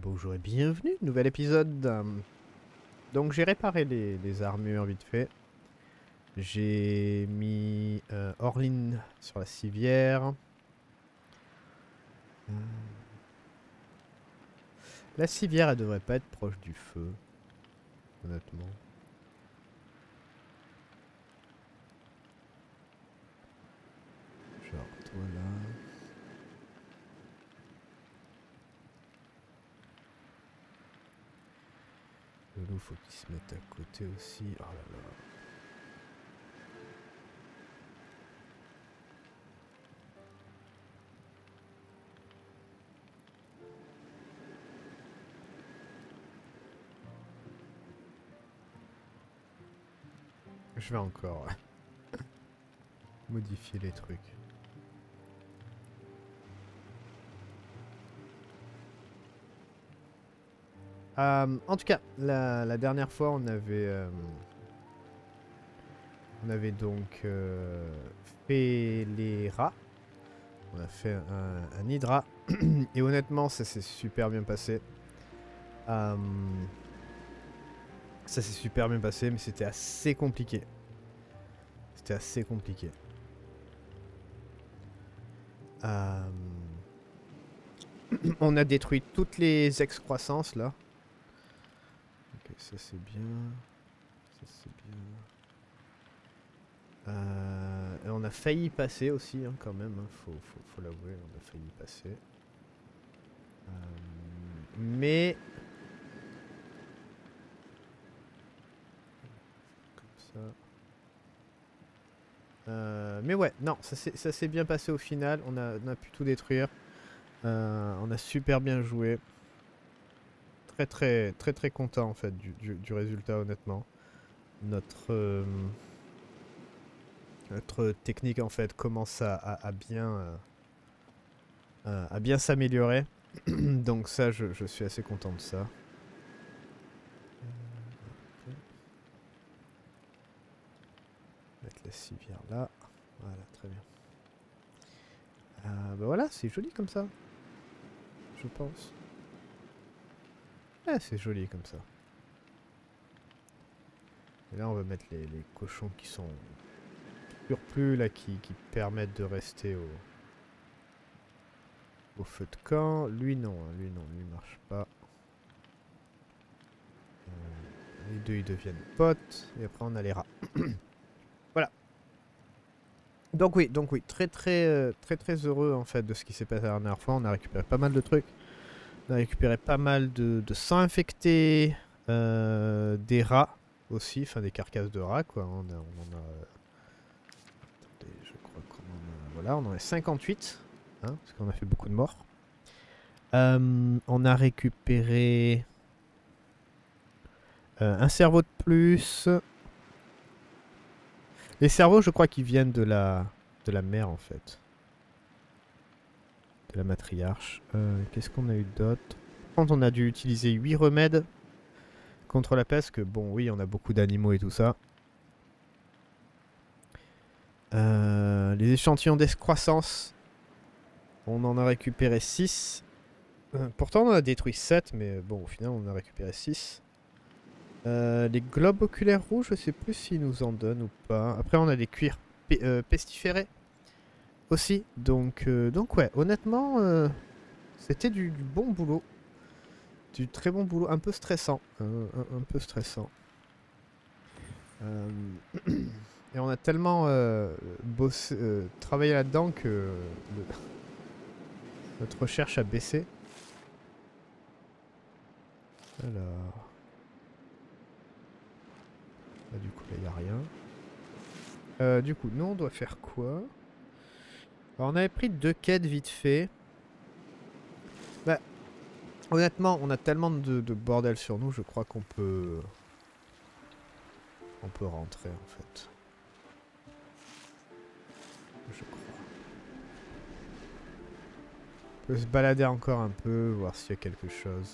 Bonjour et bienvenue, nouvel épisode. Donc j'ai réparé les armures vite fait. J'ai mis Orlin sur la civière. La civière, elle devrait pas être proche du feu, honnêtement. Genre toi là. Le loup, faut qu'il se mette à côté aussi. Oh là là. Je vais encore modifier les trucs. En tout cas, la dernière fois, on avait donc fait les rats. On a fait un hydra. Et honnêtement, ça s'est super bien passé. Ça s'est super bien passé, mais c'était assez compliqué. C'était assez compliqué. On a détruit toutes les excroissances là. Ok, ça c'est bien. Ça c'est bien. Et on a failli passer aussi, hein, quand même. Hein, faut l'avouer, on a failli passer. Mais comme ça. Mais ouais, non, ça s'est bien passé au final. On a pu tout détruire. On a super bien joué. Très content en fait du résultat, honnêtement. Notre technique en fait commence à bien s'améliorer. Donc ça, je suis assez content de ça. Mettre la civière là. Voilà, très bien. Bah voilà, c'est joli comme ça. Je pense. Ouais, c'est joli comme ça. Et là, on va mettre les cochons qui sont surplus, là, qui permettent de rester au feu de camp. Lui, non, hein, lui marche pas. Les deux, ils deviennent potes. Et après, on a les rats. Voilà. Donc oui, très heureux, en fait, de ce qui s'est passé la dernière fois. On a récupéré pas mal de trucs. On a récupéré pas mal de sang infecté, des rats aussi, enfin des carcasses de rats, quoi. On en a... Attendez, je crois qu'on en a... Voilà, on en a 58, hein, parce qu'on a fait beaucoup de morts. On a récupéré un cerveau de plus. Les cerveaux, je crois qu'ils viennent de la mer, en fait. De la matriarche. Qu'est-ce qu'on a eu d'autre? Par contre, on a dû utiliser 8 remèdes contre la peste, que bon, oui, on a beaucoup d'animaux et tout ça. Les échantillons d'escroissance, on en a récupéré 6. Pourtant, on en a détruit 7, mais bon, au final, on en a récupéré 6. Les globes oculaires rouges, je sais plus s'ils nous en donnent ou pas. Après, on a des cuirs pestiférés aussi. Donc ouais, honnêtement, c'était du bon boulot. Du très bon boulot, un peu stressant. Un peu stressant. Et on a tellement travaillé là-dedans que notre recherche a baissé. Alors... Bah, du coup, là, il n'y a rien. Du coup, nous, on doit faire quoi? Alors, on avait pris 2 quêtes vite fait. Bah, honnêtement, on a tellement de bordel sur nous, je crois qu'on peut... On peut rentrer, en fait. Je crois. On peut se balader encore un peu, voir s'il y a quelque chose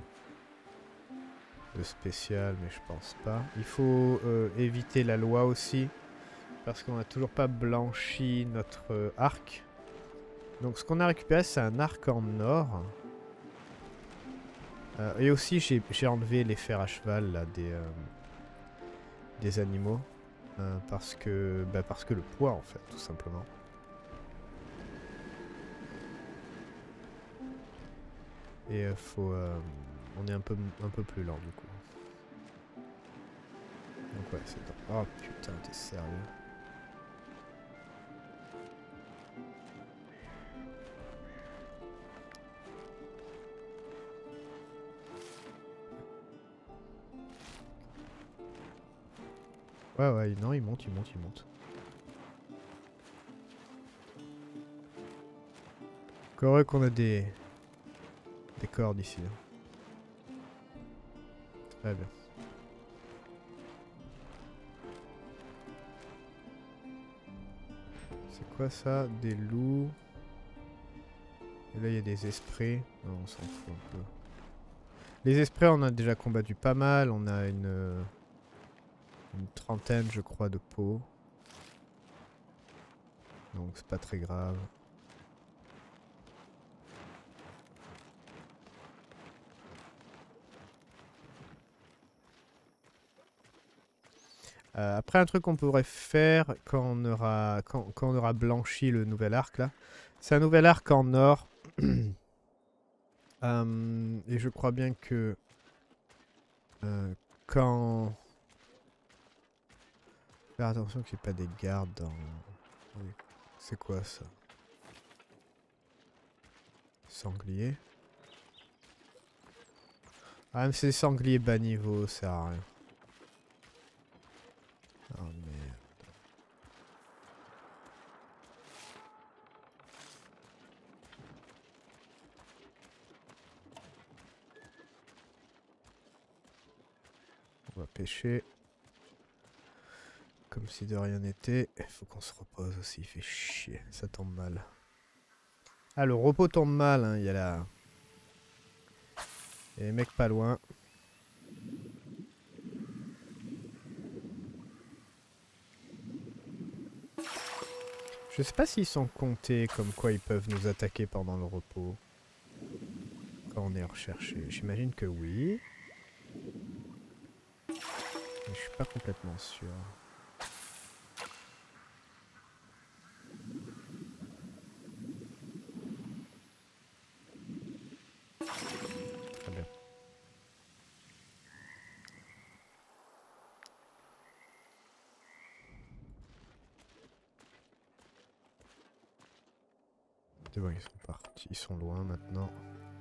de spécial, mais je pense pas. Il faut éviter la loi aussi, parce qu'on n'a toujours pas blanchi notre arc. Donc ce qu'on a récupéré, c'est un arc en or. Et aussi j'ai enlevé les fers à cheval là, des animaux. Parce que le poids en fait, tout simplement. Et on est un peu plus lent du coup. Donc ouais, c'est top. Oh putain, t'es sérieux? Ouais, non, il monte. Encore heureux qu'on a des cordes ici. Hein. Très bien. C'est quoi ça? Des loups. Et là il y a des esprits. Non, on s'en fout un peu. Les esprits on a déjà combattu pas mal. On a une trentaine je crois de peaux. Donc c'est pas très grave. Après un truc qu'on pourrait faire quand on aura blanchi le nouvel arc là. C'est un nouvel arc en or. Et je crois bien que quand... Faire attention qu'il n'y ait pas des gardes dans... C'est quoi ça? Sanglier. Ah mais c'est des sangliers bas niveau, ça sert à rien. Oh merde. On va pêcher. Comme si de rien n'était. Il faut qu'on se repose aussi, il fait chier. Ça tombe mal. Ah le repos tombe mal, hein. Il y a la... Il y a les mecs pas loin. Je sais pas s'ils sont comptés comme quoi ils peuvent nous attaquer pendant le repos. Quand on est recherché. J'imagine que oui. Mais je suis pas complètement sûr. Très bien. C'est bon, ils sont partis. Ils sont loin maintenant.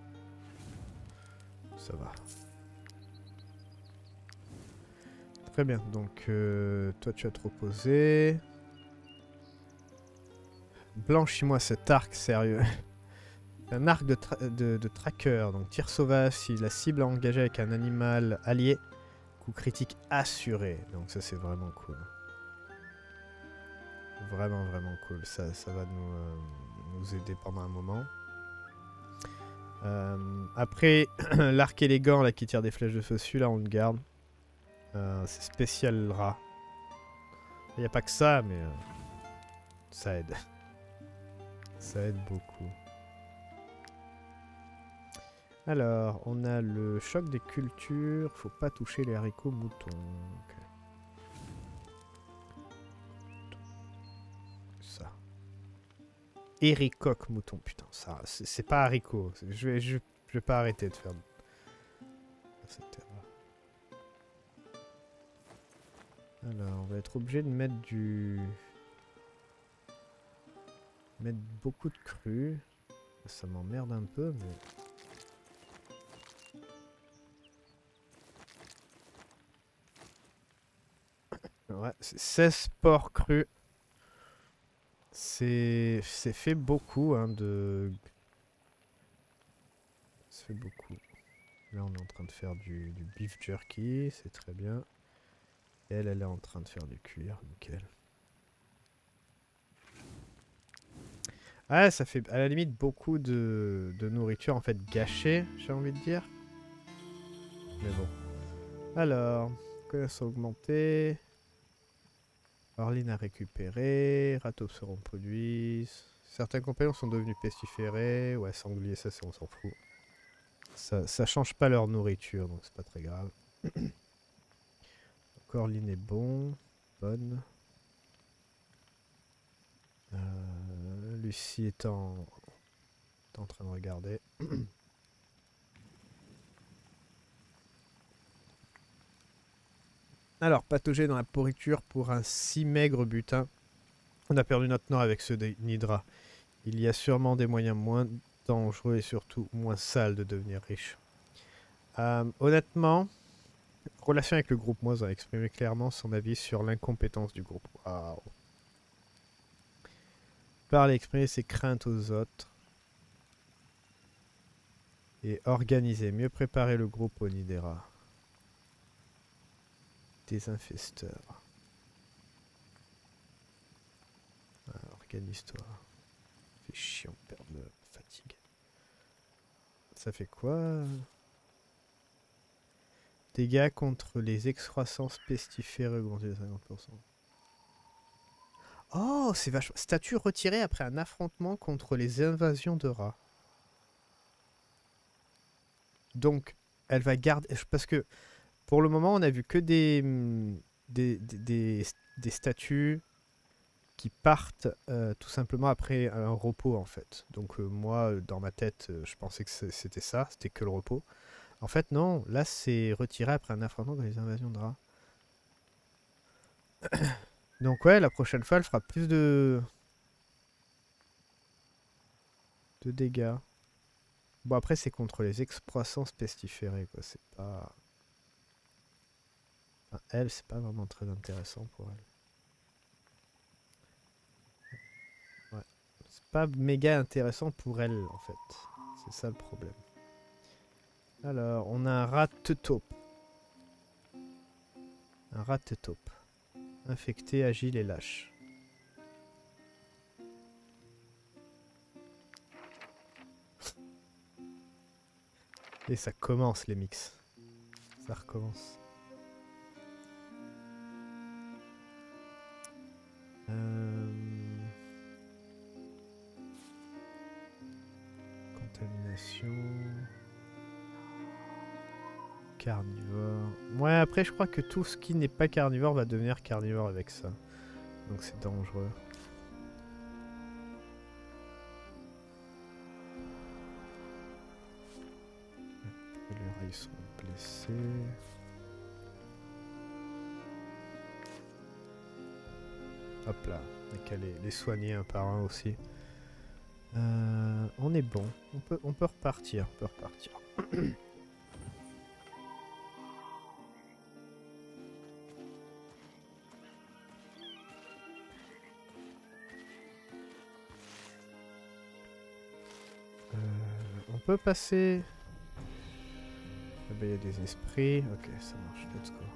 Ça va. Très bien. Donc, toi, tu as te reposé. Blanchis-moi cet arc, sérieux. Un arc de tracker. Donc, tir sauvage. Si la cible est engagée avec un animal allié, coup critique assuré. Donc, ça, c'est vraiment cool. Vraiment, vraiment cool. Ça va nous aider pendant un moment. Après, l'arc élégant là, qui tire des flèches de feu, celui-là on le garde. C'est spécial rat. Il n'y a pas que ça, mais ça aide. Ça aide beaucoup. Alors, on a le choc des cultures. Faut pas toucher les haricots moutons. Okay. Ça. Héricoque mouton. Putain, ça, c'est pas haricot. Je vais pas arrêter de faire cette erreur. Alors, on va être obligé de mettre mettre beaucoup de crues. Ça m'emmerde un peu, mais... Ouais, 16 porcs crus. C'est fait beaucoup, hein, de... Ça fait beaucoup. Là, on est en train de faire du beef jerky, c'est très bien. Elle est en train de faire du cuir, nickel. Ah, ça fait à la limite beaucoup de nourriture en fait gâchée, j'ai envie de dire. Mais bon. Alors, connaissance augmentée. Orline à récupérer. Râteaux seront produits. Certains compagnons sont devenus pestiférés. Ouais, sanglier, ça on s'en fout. ça change pas leur nourriture, donc c'est pas très grave. Corline est bon. Bonne. Lucie est en train de regarder. Alors, patauger dans la pourriture pour un si maigre butin. On a perdu notre nord avec ceux des Nidra. Il y a sûrement des moyens moins dangereux et surtout moins sales de devenir riche. Honnêtement, relation avec le groupe Moise a exprimé clairement son avis sur l'incompétence du groupe. Waouh. Parler, exprimer ses craintes aux autres. Et organiser, mieux préparer le groupe au Nidera. Désinfesteur. Organise-toi. Fait chiant, perdre de fatigue. Ça fait quoi? Dégâts contre les excroissances pestiférées augmentés de 50%. Oh, c'est vachement... Statue retirée après un affrontement contre les invasions de rats. Donc, elle va garder... Parce que, pour le moment, on a vu que des statues qui partent tout simplement après un repos, en fait. Donc, moi, dans ma tête, je pensais que c'était ça, c'était que le repos. En fait, non, là, c'est retiré après un affrontement contre les invasions de rats. Donc, ouais, la prochaine fois, elle fera plus de dégâts. Bon, après, c'est contre les excroissances pestiférées, quoi. C'est pas... Enfin, elle, c'est pas vraiment très intéressant pour elle. Ouais. C'est pas méga intéressant pour elle, en fait. C'est ça le problème. Alors, on a un rat-taupe. Un rat-taupe. Infecté, agile et lâche. Et ça commence, les mix. Ça recommence. Contamination. Carnivore. Ouais, après, je crois que tout ce qui n'est pas carnivore va devenir carnivore avec ça. Donc c'est dangereux. Les rails sont blessés. Hop là, on a qu'à les soigner un par un aussi. On est bon, on peut repartir, on peut passer... Ah bah, y a des esprits, ok ça marche, let's go.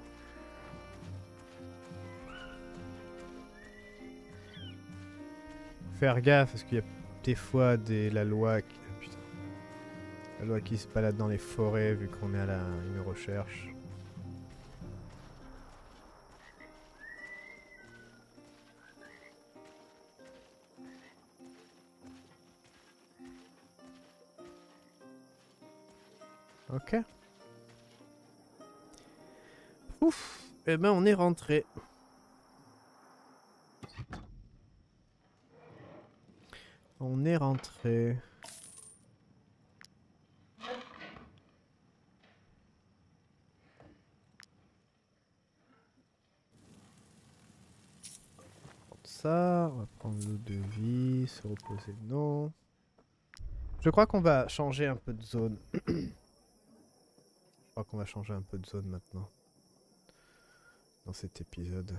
Faire gaffe parce qu'il y a des fois la loi qui... Putain. La loi qui se balade dans les forêts vu qu'on est à une recherche. Ok. Ouf. Eh ben on est rentré. On est rentré. Ça, on va prendre l'eau de vie, se reposer, non. Je crois qu'on va changer un peu de zone. Je crois qu'on va changer un peu de zone maintenant. Dans cet épisode.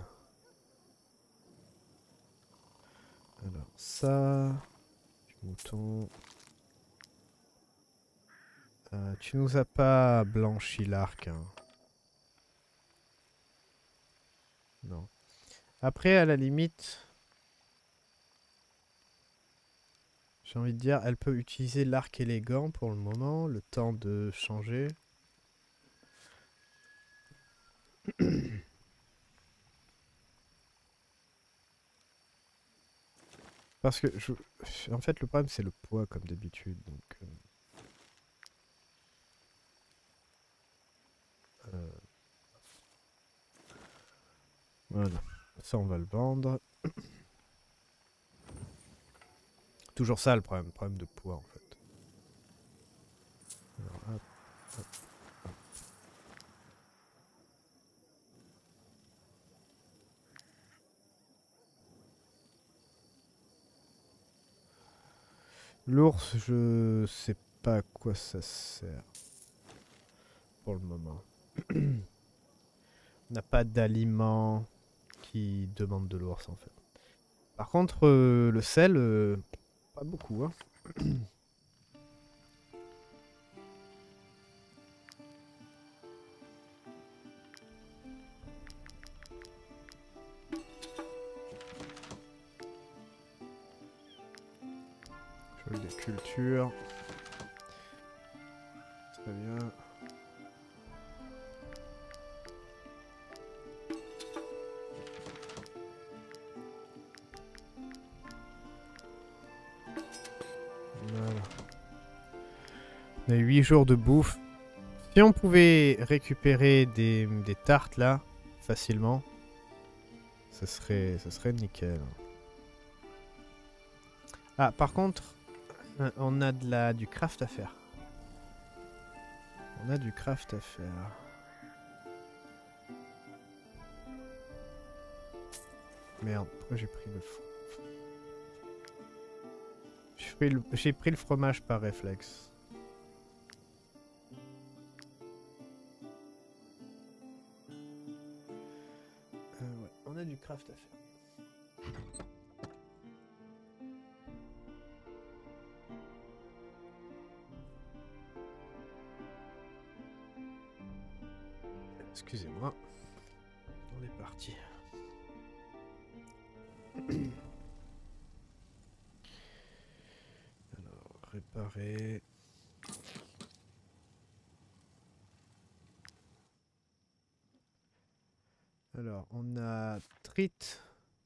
Alors ça... Du mouton... tu nous as pas blanchi l'arc, hein. Non. Après, à la limite... J'ai envie de dire, elle peut utiliser l'arc élégant pour le moment, le temps de changer. Parce que, en fait, le problème c'est le poids comme d'habitude, donc... Voilà. Ça, on va le vendre. Toujours ça le problème de poids en fait. Alors, hop, hop, hop. L'ours, je sais pas à quoi ça sert pour le moment. On n'a pas d'aliments qui demandent de l'ours en fait. Par contre, le sel, pas beaucoup. Hein. Choix de culture. Très bien. Voilà. On a 8 jours de bouffe. Si on pouvait récupérer des tartes là, facilement, ça serait nickel. Ah, par contre, on a du craft à faire. On a du craft à faire. Merde, pourquoi j'ai pris le j'ai pris le fromage par réflexe. Ouais, on a du craft à faire. Excusez-moi. On est parti. Alors, réparer. Alors, on a Trit.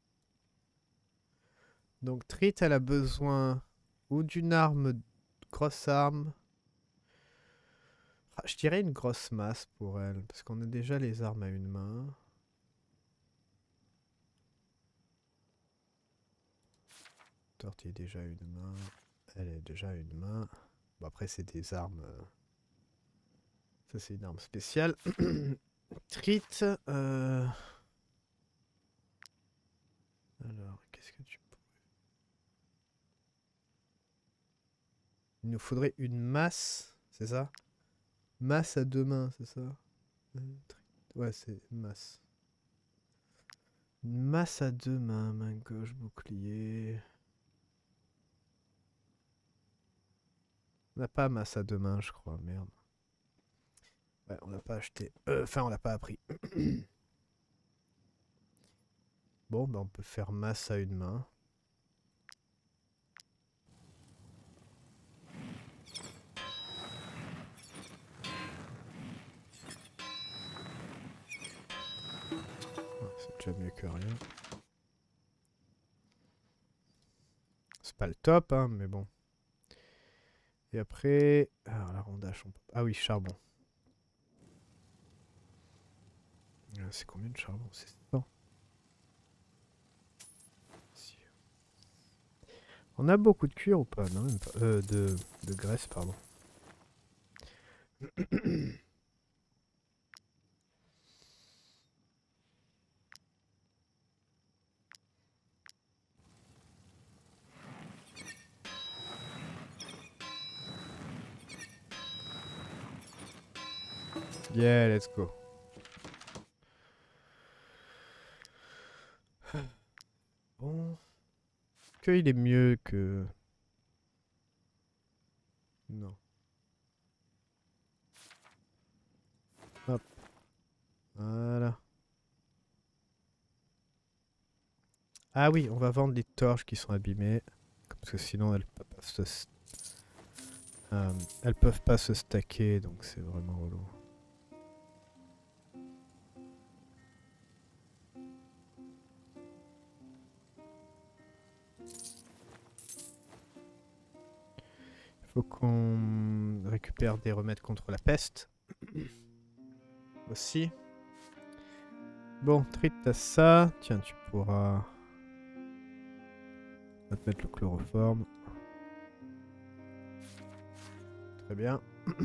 Donc, Trit, elle a besoin ou d'une arme, grosse arme. Ah, je dirais une grosse masse pour elle, parce qu'on a déjà les armes à une main. Tortille déjà une main. Elle est déjà une main. Bon, après, c'est des armes. Ça, c'est une arme spéciale. Trit. Alors, qu'est-ce que tu peux. Il nous faudrait une masse, c'est ça? Masse à deux mains, c'est ça? Ouais, c'est masse. Une masse à deux mains, main gauche, bouclier. On n'a pas masse à deux mains, je crois, merde. Ouais, on l'a pas acheté. Enfin, on l'a pas appris. Bon, bah on peut faire masse à une main. C'est déjà mieux que rien. C'est pas le top, hein, mais bon. Et après... Alors, la rondage... Ah oui, charbon. C'est combien de charbon? C'est 100. Si. On a beaucoup de cuir ou pas? Non, même pas. De graisse, pardon. Yeah, let's go. Bon. Qu'il est mieux que... Non. Hop. Voilà. Ah oui, on va vendre les torches qui sont abîmées. Parce que sinon, elles peuvent pas se stacker, donc c'est vraiment relou. Il faut qu'on récupère des remèdes contre la peste. Aussi. Bon, Trit, t'as ça. Tiens, tu pourras... On va te mettre le chloroforme. Très bien.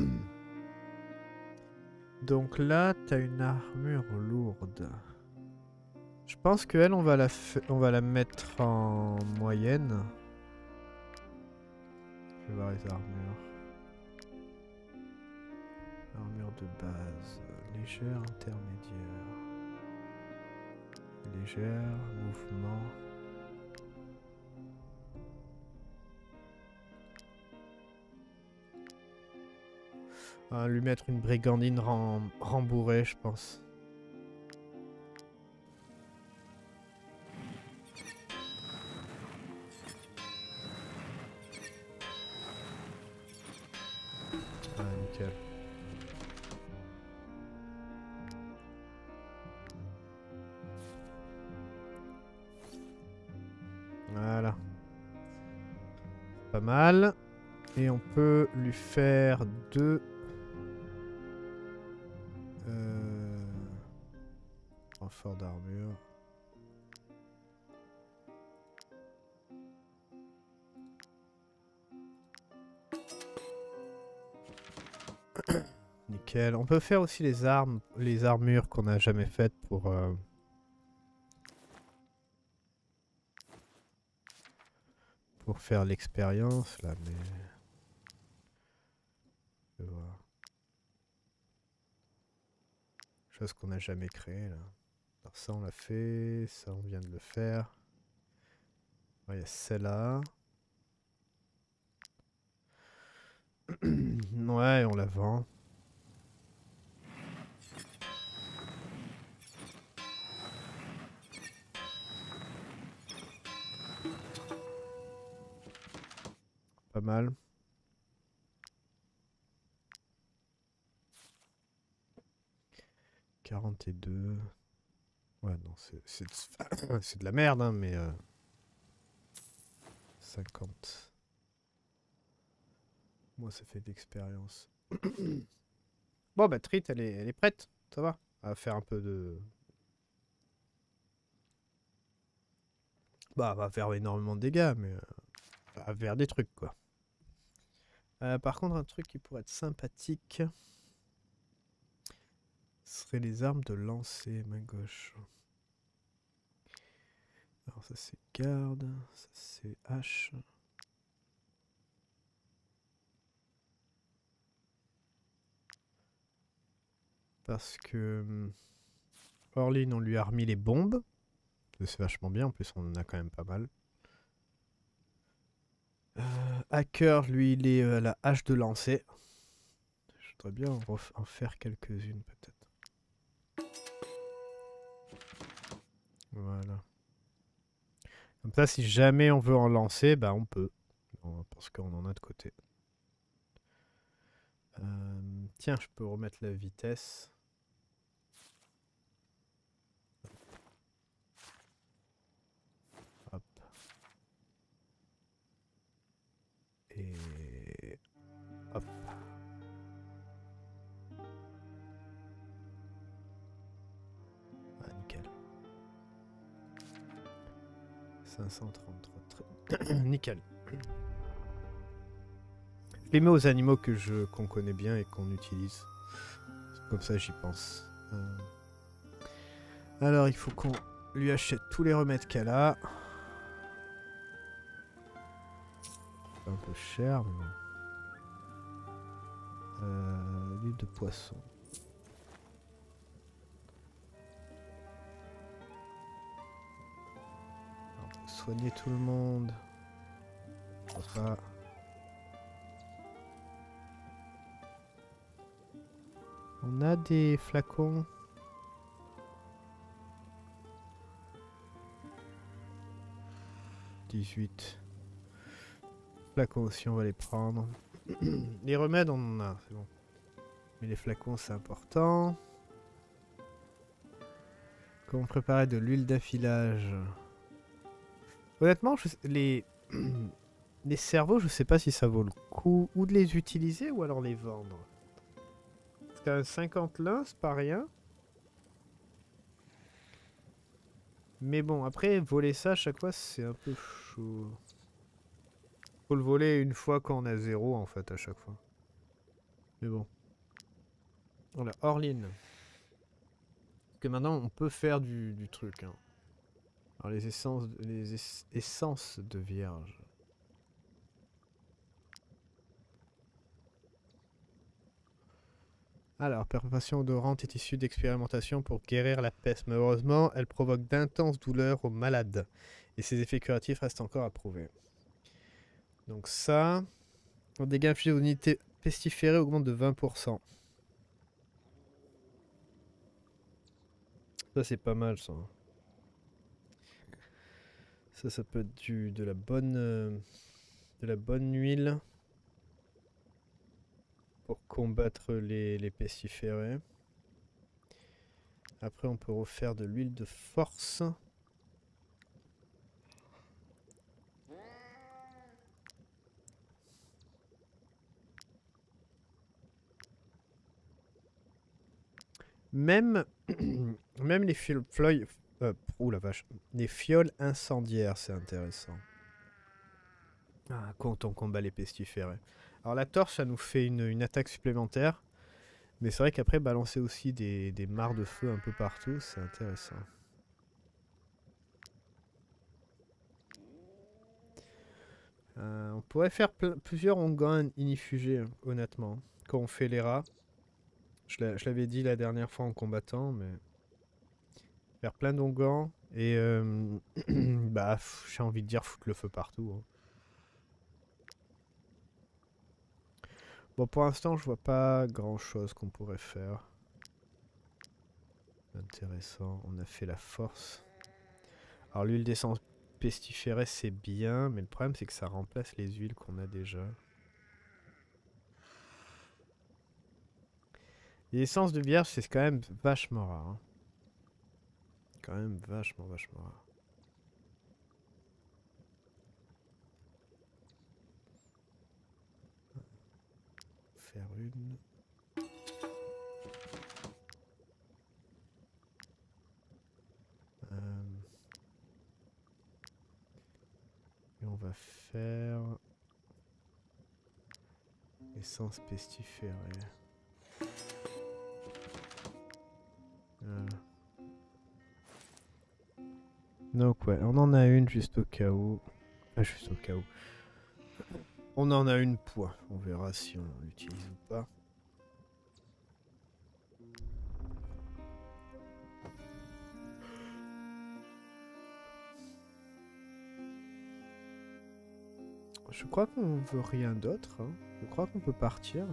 Donc là, t'as une armure lourde. Je pense qu'elle, on va la mettre en moyenne. Je vais voir les armures. Armure de base. Légère, intermédiaire. Légère, mouvement. On va lui mettre une brigandine rembourrée, je pense. Ah, nickel. Voilà. Pas mal. Et on peut lui faire 2... renfort d'armure. Nickel. On peut faire aussi les armures qu'on n'a jamais faites pour faire l'expérience là, mais je vais voir. Chose qu'on n'a jamais créée là. Alors ça on l'a fait, ça on vient de le faire. Il y a celle-là. Ouais, on la vend. Pas mal. « 42. Ouais, non, c'est de la merde, hein, mais... 50. Moi, ça fait de l'expérience. Bon, bah, Trit, elle est prête. Ça va. Elle va faire un peu de... Bah, elle va faire énormément de dégâts, mais... elle va faire des trucs, quoi. Par contre, un truc qui pourrait être sympathique... serait les armes de lancer, main gauche. Alors ça c'est garde, ça c'est hache. Parce que... Orlin, on lui a remis les bombes. C'est vachement bien, en plus on en a quand même pas mal. Hacker, lui, il est à la hache de lancer. Je voudrais bien en faire quelques-unes peut-être. Voilà. Comme ça, si jamais on veut en lancer, bah on peut. Parce qu'on en a de côté. Tiens, je peux remettre la vitesse. Hop. Et... hop. Ah, nickel. 533. Nickel. Je les mets aux animaux qu'on connaît bien et qu'on utilise. Comme ça, j'y pense. Alors, il faut qu'on lui achète tous les remèdes qu'elle a. C'est un peu cher, mais bon. L'huile de poisson. Alors, on peut soigner tout le monde. Enfin... On a des flacons. « 18. Flacons aussi, on va les prendre. Les remèdes, on en a, c'est bon. Mais les flacons, c'est important. Comment préparer de l'huile d'affilage? Honnêtement, les cerveaux, je sais pas si ça vaut le coup ou de les utiliser ou alors les vendre. Parce qu'un 50 l'un, c'est pas rien. Mais bon, après, voler ça à chaque fois, c'est un peu chaud. Faut le voler une fois quand on a 0 en fait, à chaque fois. Mais bon. Voilà, Orline. Parce que maintenant, on peut faire du truc. Hein. Alors, essences de vierge. Alors, perforation odorante est issue d'expérimentation pour guérir la peste. Malheureusement, elle provoque d'intenses douleurs aux malades. Et ses effets curatifs restent encore à prouver. Donc ça... Le dégâts infligés aux unités pestiférées augmente de 20%. Ça, c'est pas mal, ça. Ça peut être de la bonne huile pour combattre les pestiférés. Après, on peut refaire de l'huile de force. Même, même les fioles, la vache, les fioles incendiaires, c'est intéressant. Ah, quand on combat les pestiférés. Alors la torche, ça nous fait une attaque supplémentaire. Mais c'est vrai qu'après, balancer aussi des mares de feu un peu partout, c'est intéressant. On pourrait faire plusieurs onguents inifugés, honnêtement, quand on fait les rats. Je l'avais dit la dernière fois en combattant, mais... Faire plein d'onguents et... bah, j'ai envie de dire foutre le feu partout. Hein. Bon, pour l'instant, je vois pas grand-chose qu'on pourrait faire. Intéressant. On a fait la force. Alors, l'huile d'essence pestiférée, c'est bien, mais le problème, c'est que ça remplace les huiles qu'on a déjà. L'essence de vierge, c'est quand même vachement rare. Hein. Quand même vachement rare. Faire une... Et on va faire... Essence pestiférée. Voilà. Donc ouais, on en a une juste au cas où. Ah, juste au cas où. On en a une point. On verra si on l'utilise ou pas. Je crois qu'on veut rien d'autre. Hein. Je crois qu'on peut partir.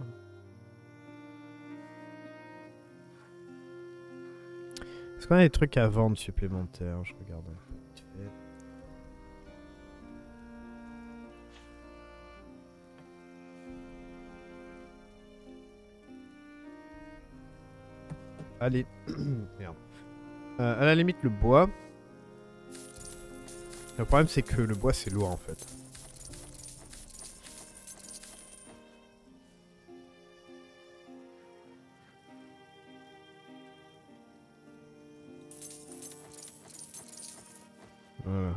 Est-ce qu'on a des trucs à vendre supplémentaires? Je regarde un peu vite fait. Allez. Merde. À la limite, le bois. Le problème, c'est que le bois, c'est lourd en fait. Voilà.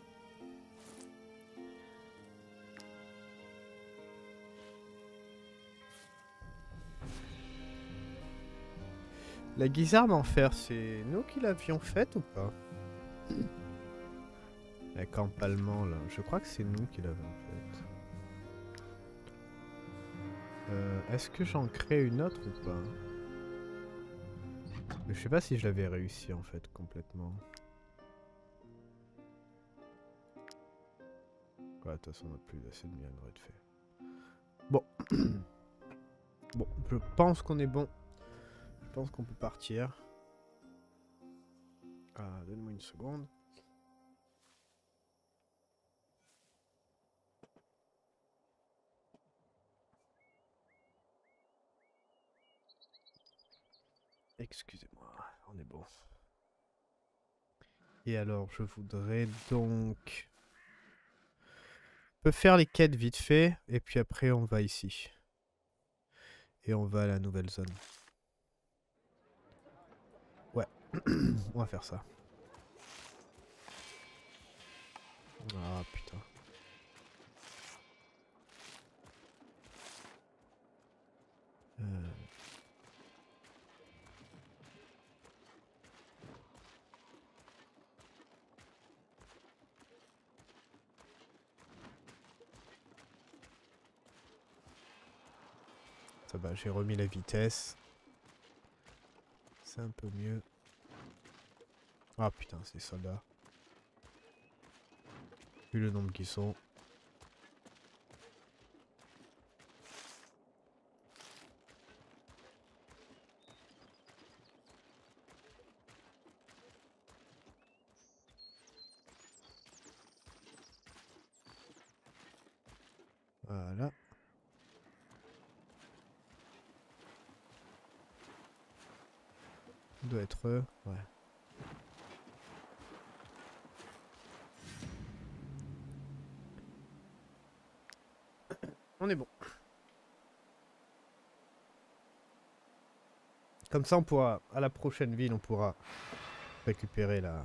La guisarme en fer, c'est nous qui l'avions faite ou pas? La camp allemand là, je crois que c'est nous qui l'avons faite. Est-ce que j'en crée une autre ou pas? Je sais pas si je l'avais réussi en fait complètement. Ouais, de toute façon on n'a plus assez de minerais de fer. Bon. Bon, je pense qu'on est bon. Je pense qu'on peut partir. Ah, donne-moi une seconde. Excusez-moi, on est bon. Et alors, je voudrais donc... On peut faire les quêtes vite fait, et puis après on va ici. Et on va à la nouvelle zone. Ouais, on va faire ça. Ah putain. Ça va, j'ai remis la vitesse. C'est un peu mieux. Ah putain, ces soldats. Vu le nombre qu'ils sont. Voilà. Il doit être eux. Ouais. On est bon. Comme ça, on pourra, à la prochaine ville, on pourra récupérer la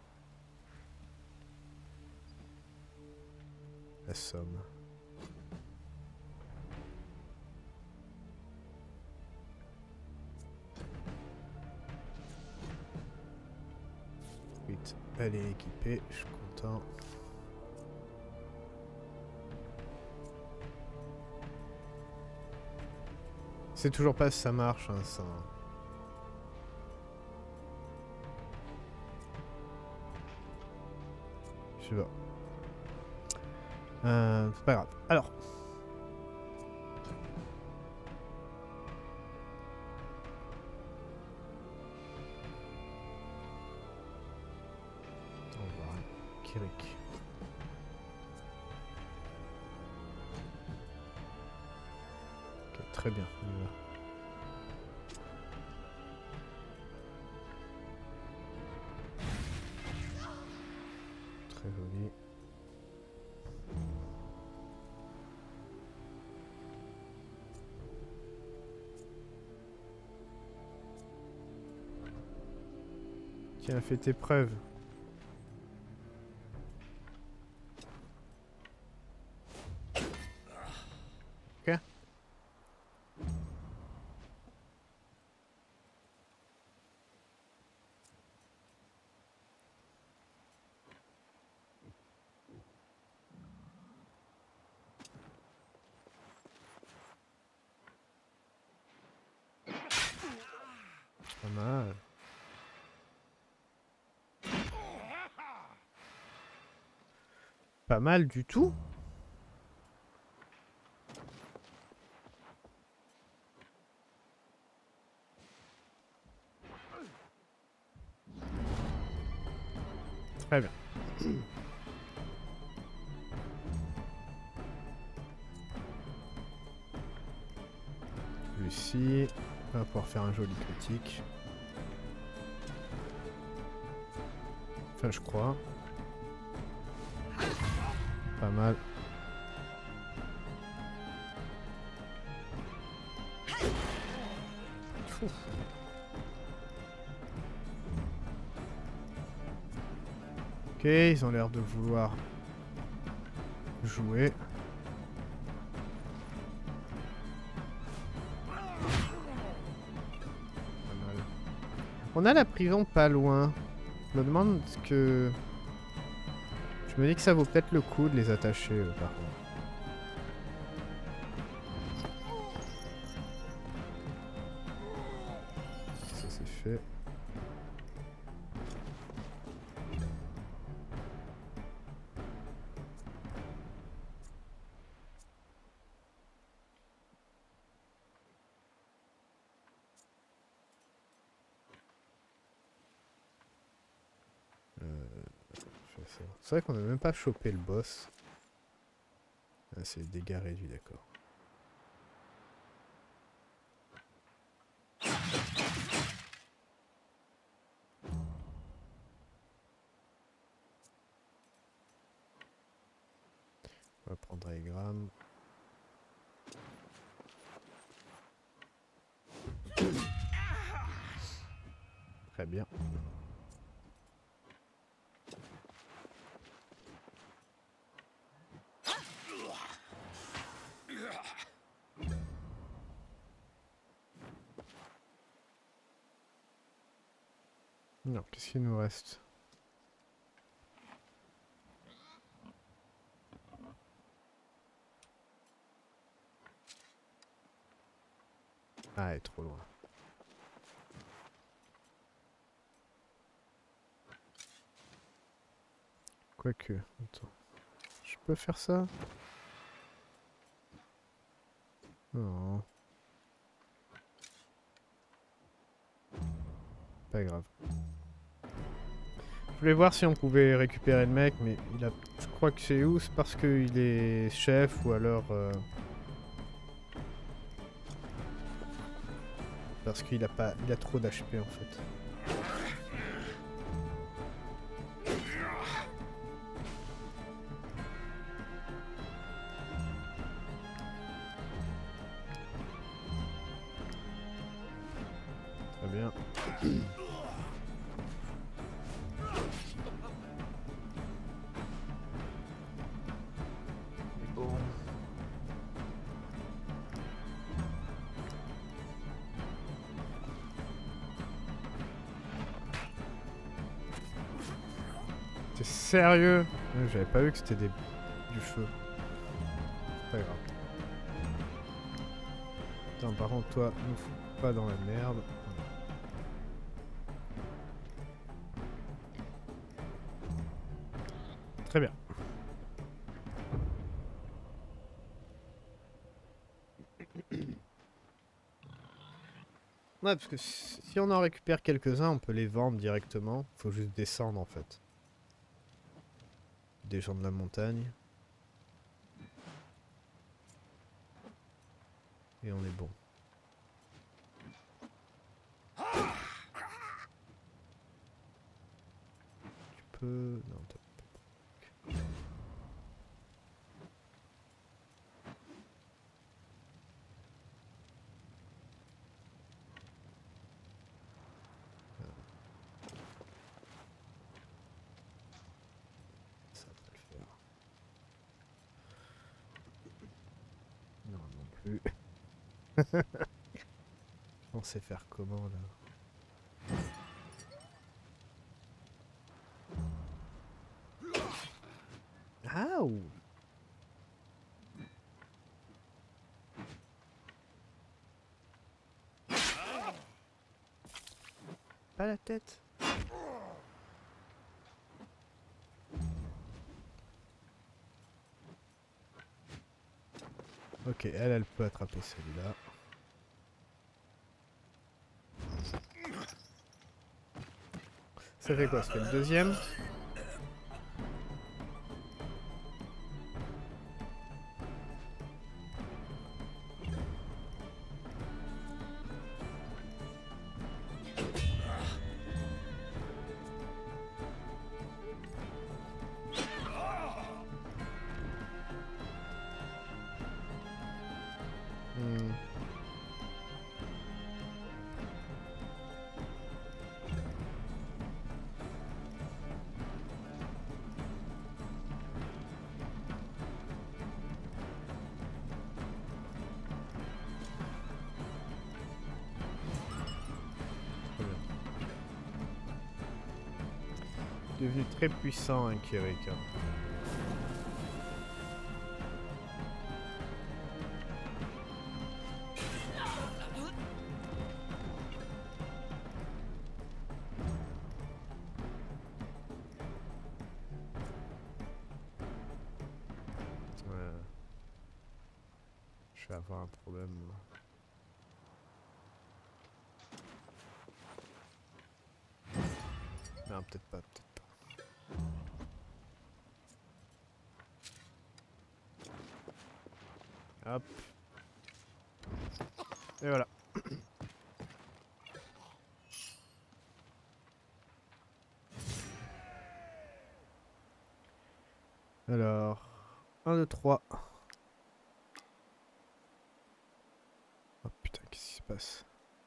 somme. Vite, elle est équipée, je suis content. C'est toujours pas si ça marche, hein, ça. Je sais pas. C'est pas grave. Alors. On va voir. Kirik. Ok, très bien. On y va. Très joli. Tiens, fais tes preuves. Ok. Pas mal. Pas mal du tout. Très bien. Lucie, on va pouvoir faire un joli critique. Enfin, je crois. Pas mal. Ouf. Ok, ils ont l'air de vouloir jouer. On a la prison pas loin. Je me demande que... Je me dis que ça vaut peut-être le coup de les attacher par contre. Ça c'est fait. C'est vrai qu'on n'a même pas chopé le boss. Ah, c'est les dégâts réduits, d'accord. On va prendre Aegram. Très bien. Non, qu'est-ce qu'il nous reste? Ah, elle est trop loin. Quoique, attends. Je peux faire ça? Non. Pas grave. Je voulais voir si on pouvait récupérer le mec, mais il a... je crois que c'est où? C'est parce qu'il est chef ou alors... parce qu'il a pas... il a trop d'HP en fait. Très bien. Bon. T'es sérieux? Ouais, j'avais pas vu que c'était du feu. C'est pas grave. Attends, par contre, toi, nous fous pas dans la merde. Très bien. Ouais, parce que si on en récupère quelques-uns, on peut les vendre directement. Faut juste descendre en fait. Des gens de la montagne. Et on est bon. Tu peux... Non, t'as... Ça va le faire. Non, non plus. On sait faire comment là? Ah ou... Pas la tête. Ok, elle peut attraper celui-là. Ça fait quoi? Ça fait le deuxième? Hmm. Très bien. Devenu très puissant, hein, Kirik. Hein. Ouais. Je vais avoir un problème. Moi. Non, peut-être pas, peut-être pas. Hop. Et voilà. Alors, 1, 2, 3. Oh putain, qu'est-ce qui se passe?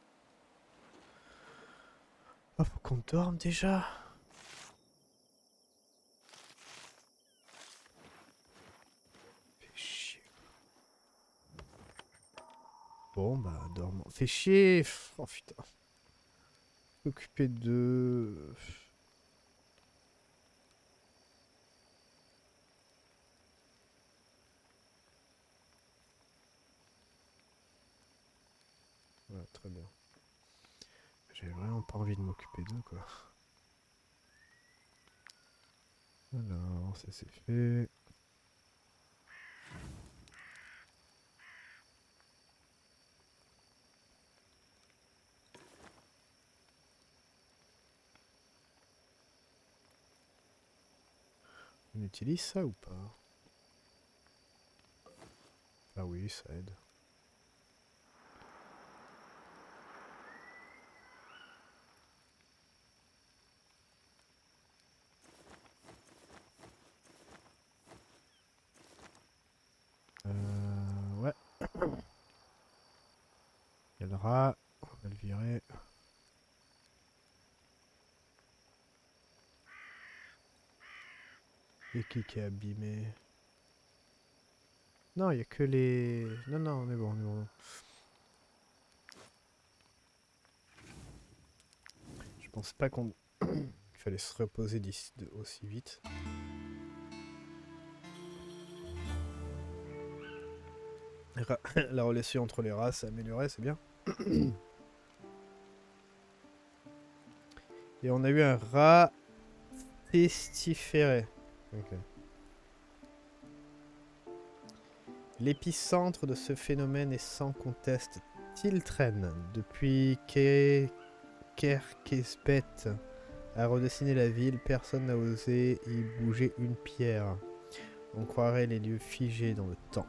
Oh, faut qu'on dorme déjà. Fais chier. Bon, bah, dormons. Fais chier. Oh putain. s'occuper de... Voilà, très bien. J'ai vraiment pas envie de m'occuper d'eux, quoi. Alors, ça c'est fait. On utilise ça ou pas? Ah oui, ça aide. Ouais. Il y a le rat. On va le virer. Et qui est abîmé? Non, il n'y a que les... Non, non, on est bon, on est bon. Je pense pas qu'on... Il fallait se reposer d'ici aussi vite. La relation entre les races s'est améliorée, c'est bien. Et on a eu un rat pestiféré. Ok. L'épicentre de ce phénomène est sans conteste Tiltren. Depuis Kerkespet a redessiné la ville, personne n'a osé y bouger une pierre. On croirait les lieux figés dans le temps.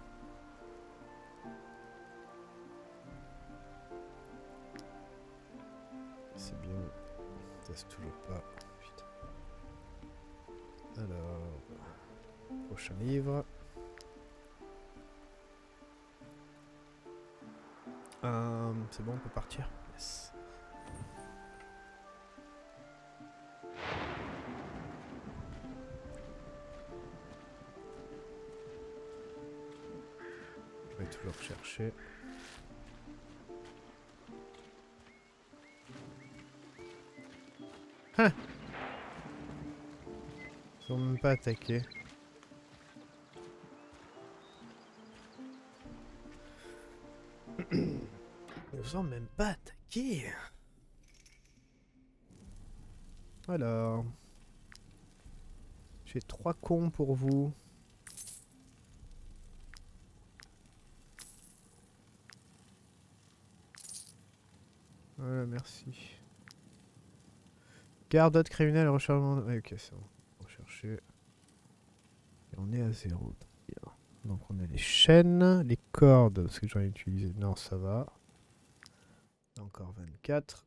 C'est bien. Ça c'est toujours pas. Putain. Alors. Prochain livre. C'est bon, on peut partir. Yes. Je vais toujours chercher. Hein? Ils sont même pas attaqués. Ils ont même pas attaqué. Alors. J'ai 3 cons pour vous. Voilà, merci. Garde d'autres criminels, rechargement. Ouais, ok, c'est bon. Rechercher. Et on est à 0. Donc on a les chaînes, les cordes, parce que j'en ai utilisé. Non, ça va. Encore 24.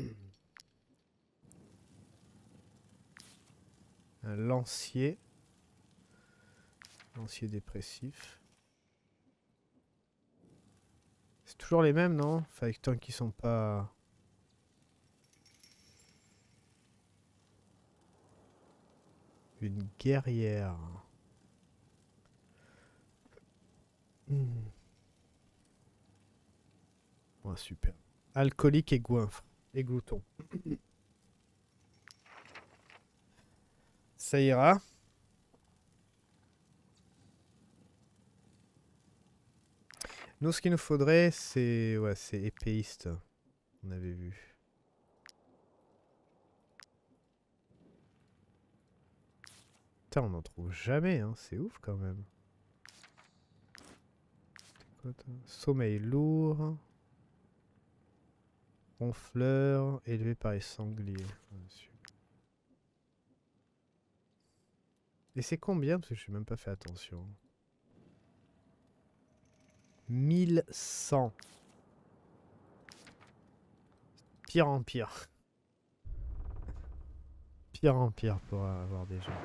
Un lancier. Lancier dépressif. C'est toujours les mêmes, non? Enfin, tant qu'ils sont pas... Une guerrière. Oh, super. Alcoolique et goinfre. Et glouton. Ça ira. Nous, ce qu'il nous faudrait, c'est... Ouais, c'est épéiste. On avait vu. Putain, on n'en trouve jamais, hein. C'est ouf, quand même. Sommeil lourd. Ronfleur, élevé par les sangliers. Et c'est combien? Parce que je n'ai même pas fait attention. 1100. Pire en pire. Pire en pire pour avoir des gens.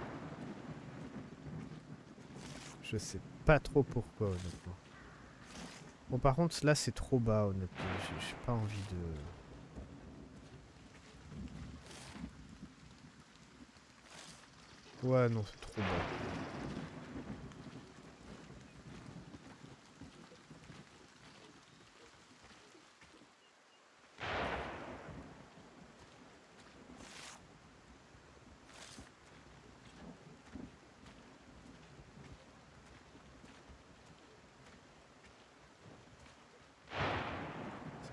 Je sais pas trop pourquoi, honnêtement. Bon, par contre, là, c'est trop bas, honnêtement. J'ai pas envie de... Ouais, non, c'est trop bas.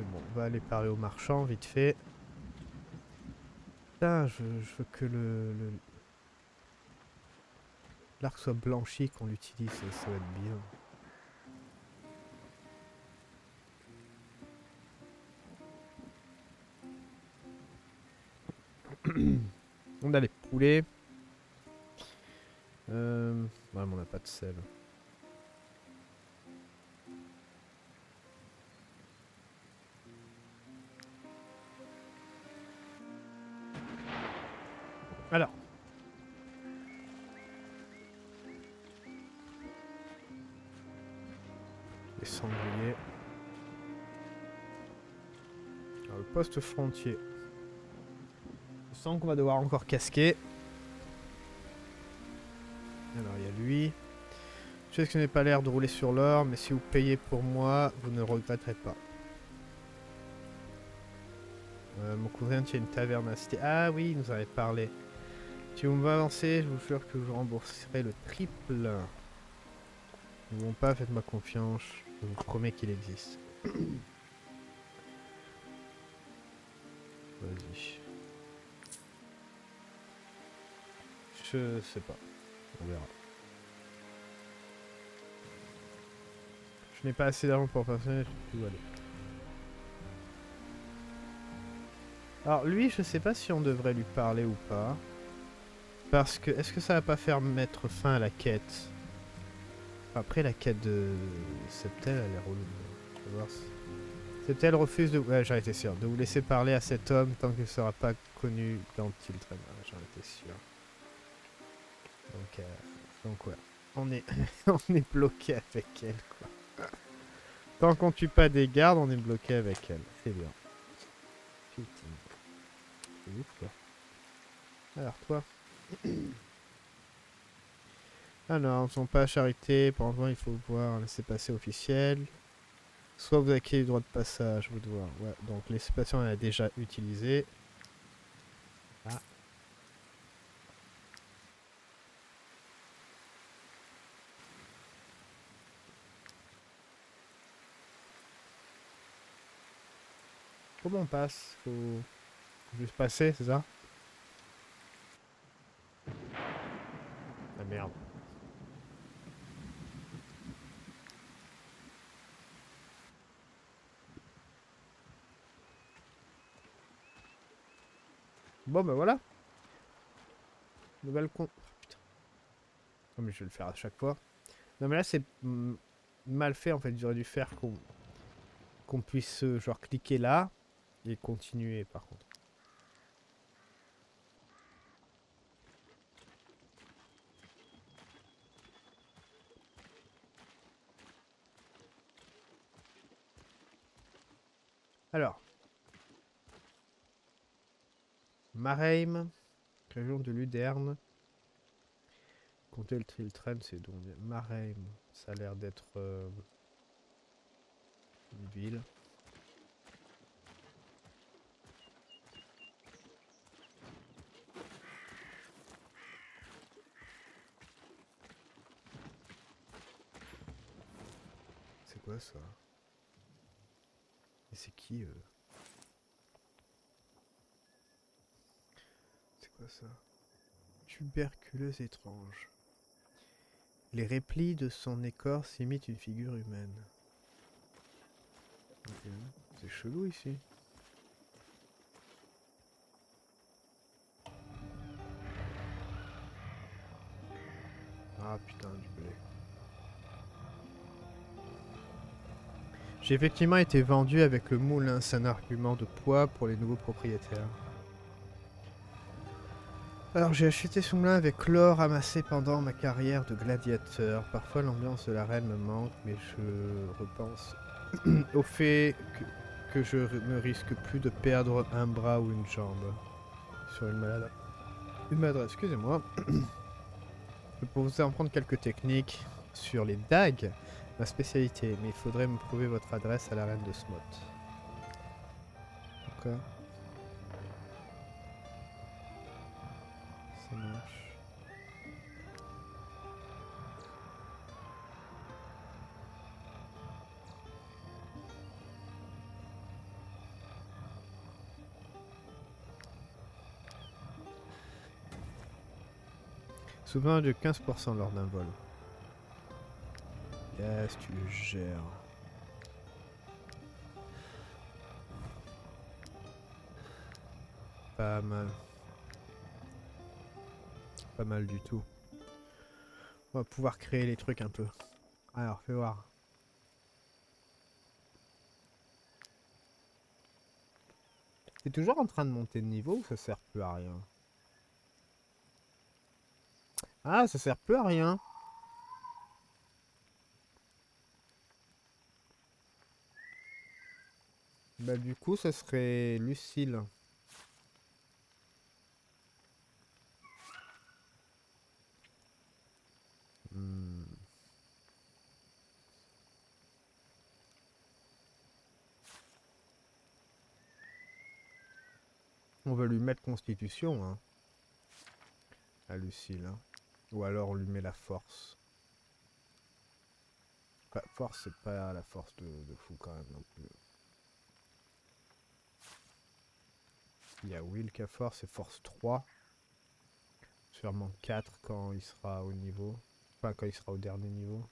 Mais bon, on va aller parler au marchand vite fait. Putain, je veux que l'arc soit blanchi, qu'on l'utilise, ça va être bien. On a les poulets. Ouais, mais on n'a pas de sel. Alors. Les sangliers. Alors, le poste frontier. Je sens qu'on va devoir encore casquer. Alors, il y a lui. Je sais que ce n'est pas l'air de rouler sur l'or, mais si vous payez pour moi, vous ne regretterez pas. Mon cousin tient une taverne à cité. Ah oui, il nous avait parlé. Si vous m'avancez, je vous jure que je vous rembourserai le triple. Ne vont pas, faites-moi confiance. Je vous promets qu'il existe. Vas-y. Je sais pas. On verra. Je n'ai pas assez d'argent pour passer, je peux plus aller. Alors lui, je sais pas si on devrait lui parler ou pas. Parce que, est-ce que ça va pas faire mettre fin à la quête? Après, la quête de Septel, elle est relou. On va voir si... Septel refuse de... Ouais, j'en étais sûr. De vous laisser parler à cet homme tant qu'il ne sera pas connu dans Tiltren. Ah, j'en étais sûr. Donc ouais. On est, on est bloqué avec elle, quoi. Tant qu'on tue pas des gardes, on est bloqué avec elle. C'est bien. Putain. C'est ouf, quoi. Alors, toi. Alors, ne sont pas à charité. Pour l'instant, il faut voir un laissez-passer officiel. Soit vous acquérez le droit de passage, vous devez voir. Ouais, donc laissez-passer, on l'a déjà utilisé. Ah. Comment on passe? Faut juste passer, c'est ça? Ah merde. Bon bah voilà. Nouvelle con... Oh, putain. Non mais je vais le faire à chaque fois. Non mais là c'est mal fait en fait. J'aurais dû faire qu'on puisse genre cliquer là et continuer par contre. Alors. Marheim, région de Luderne. Comptez le Triltren, c'est donc Marheim. Ça a l'air d'être une ville. C'est quoi ça? Et c'est qui C'est quoi ça? Tuberculeuse étrange. Les replis de son écorce imitent une figure humaine. Ok. C'est chelou ici. Ah putain, du blé. J'ai effectivement été vendu avec le moulin, c'est un argument de poids pour les nouveaux propriétaires. Alors j'ai acheté ce moulin avec l'or amassé pendant ma carrière de gladiateur. Parfois l'ambiance de l'arène me manque, mais je repense au fait que je ne risque plus de perdre un bras ou une jambe sur une malade. Une maladresse, excusez-moi. Je peux vous en prendre quelques techniques sur les dagues, ma spécialité, mais il faudrait me prouver votre adresse à l'arène de Smot. D'accord. Ça marche. Souvent de 15% lors d'un vol. Yes, tu le gères. Pas mal. Pas mal du tout. On va pouvoir créer les trucs un peu. Alors, fais voir. T'es toujours en train de monter de niveau ou ça sert plus à rien? Ah, ça sert plus à rien. Bah du coup, ça serait Lucille. Hmm. On va lui mettre Constitution, hein, à Lucille. Hein. Ou alors on lui met la force. Enfin, force, c'est pas la force de fou quand même non plus. Il y a Will qui a force et force 3. Sûrement 4 quand il sera au niveau. Enfin, quand il sera au dernier niveau.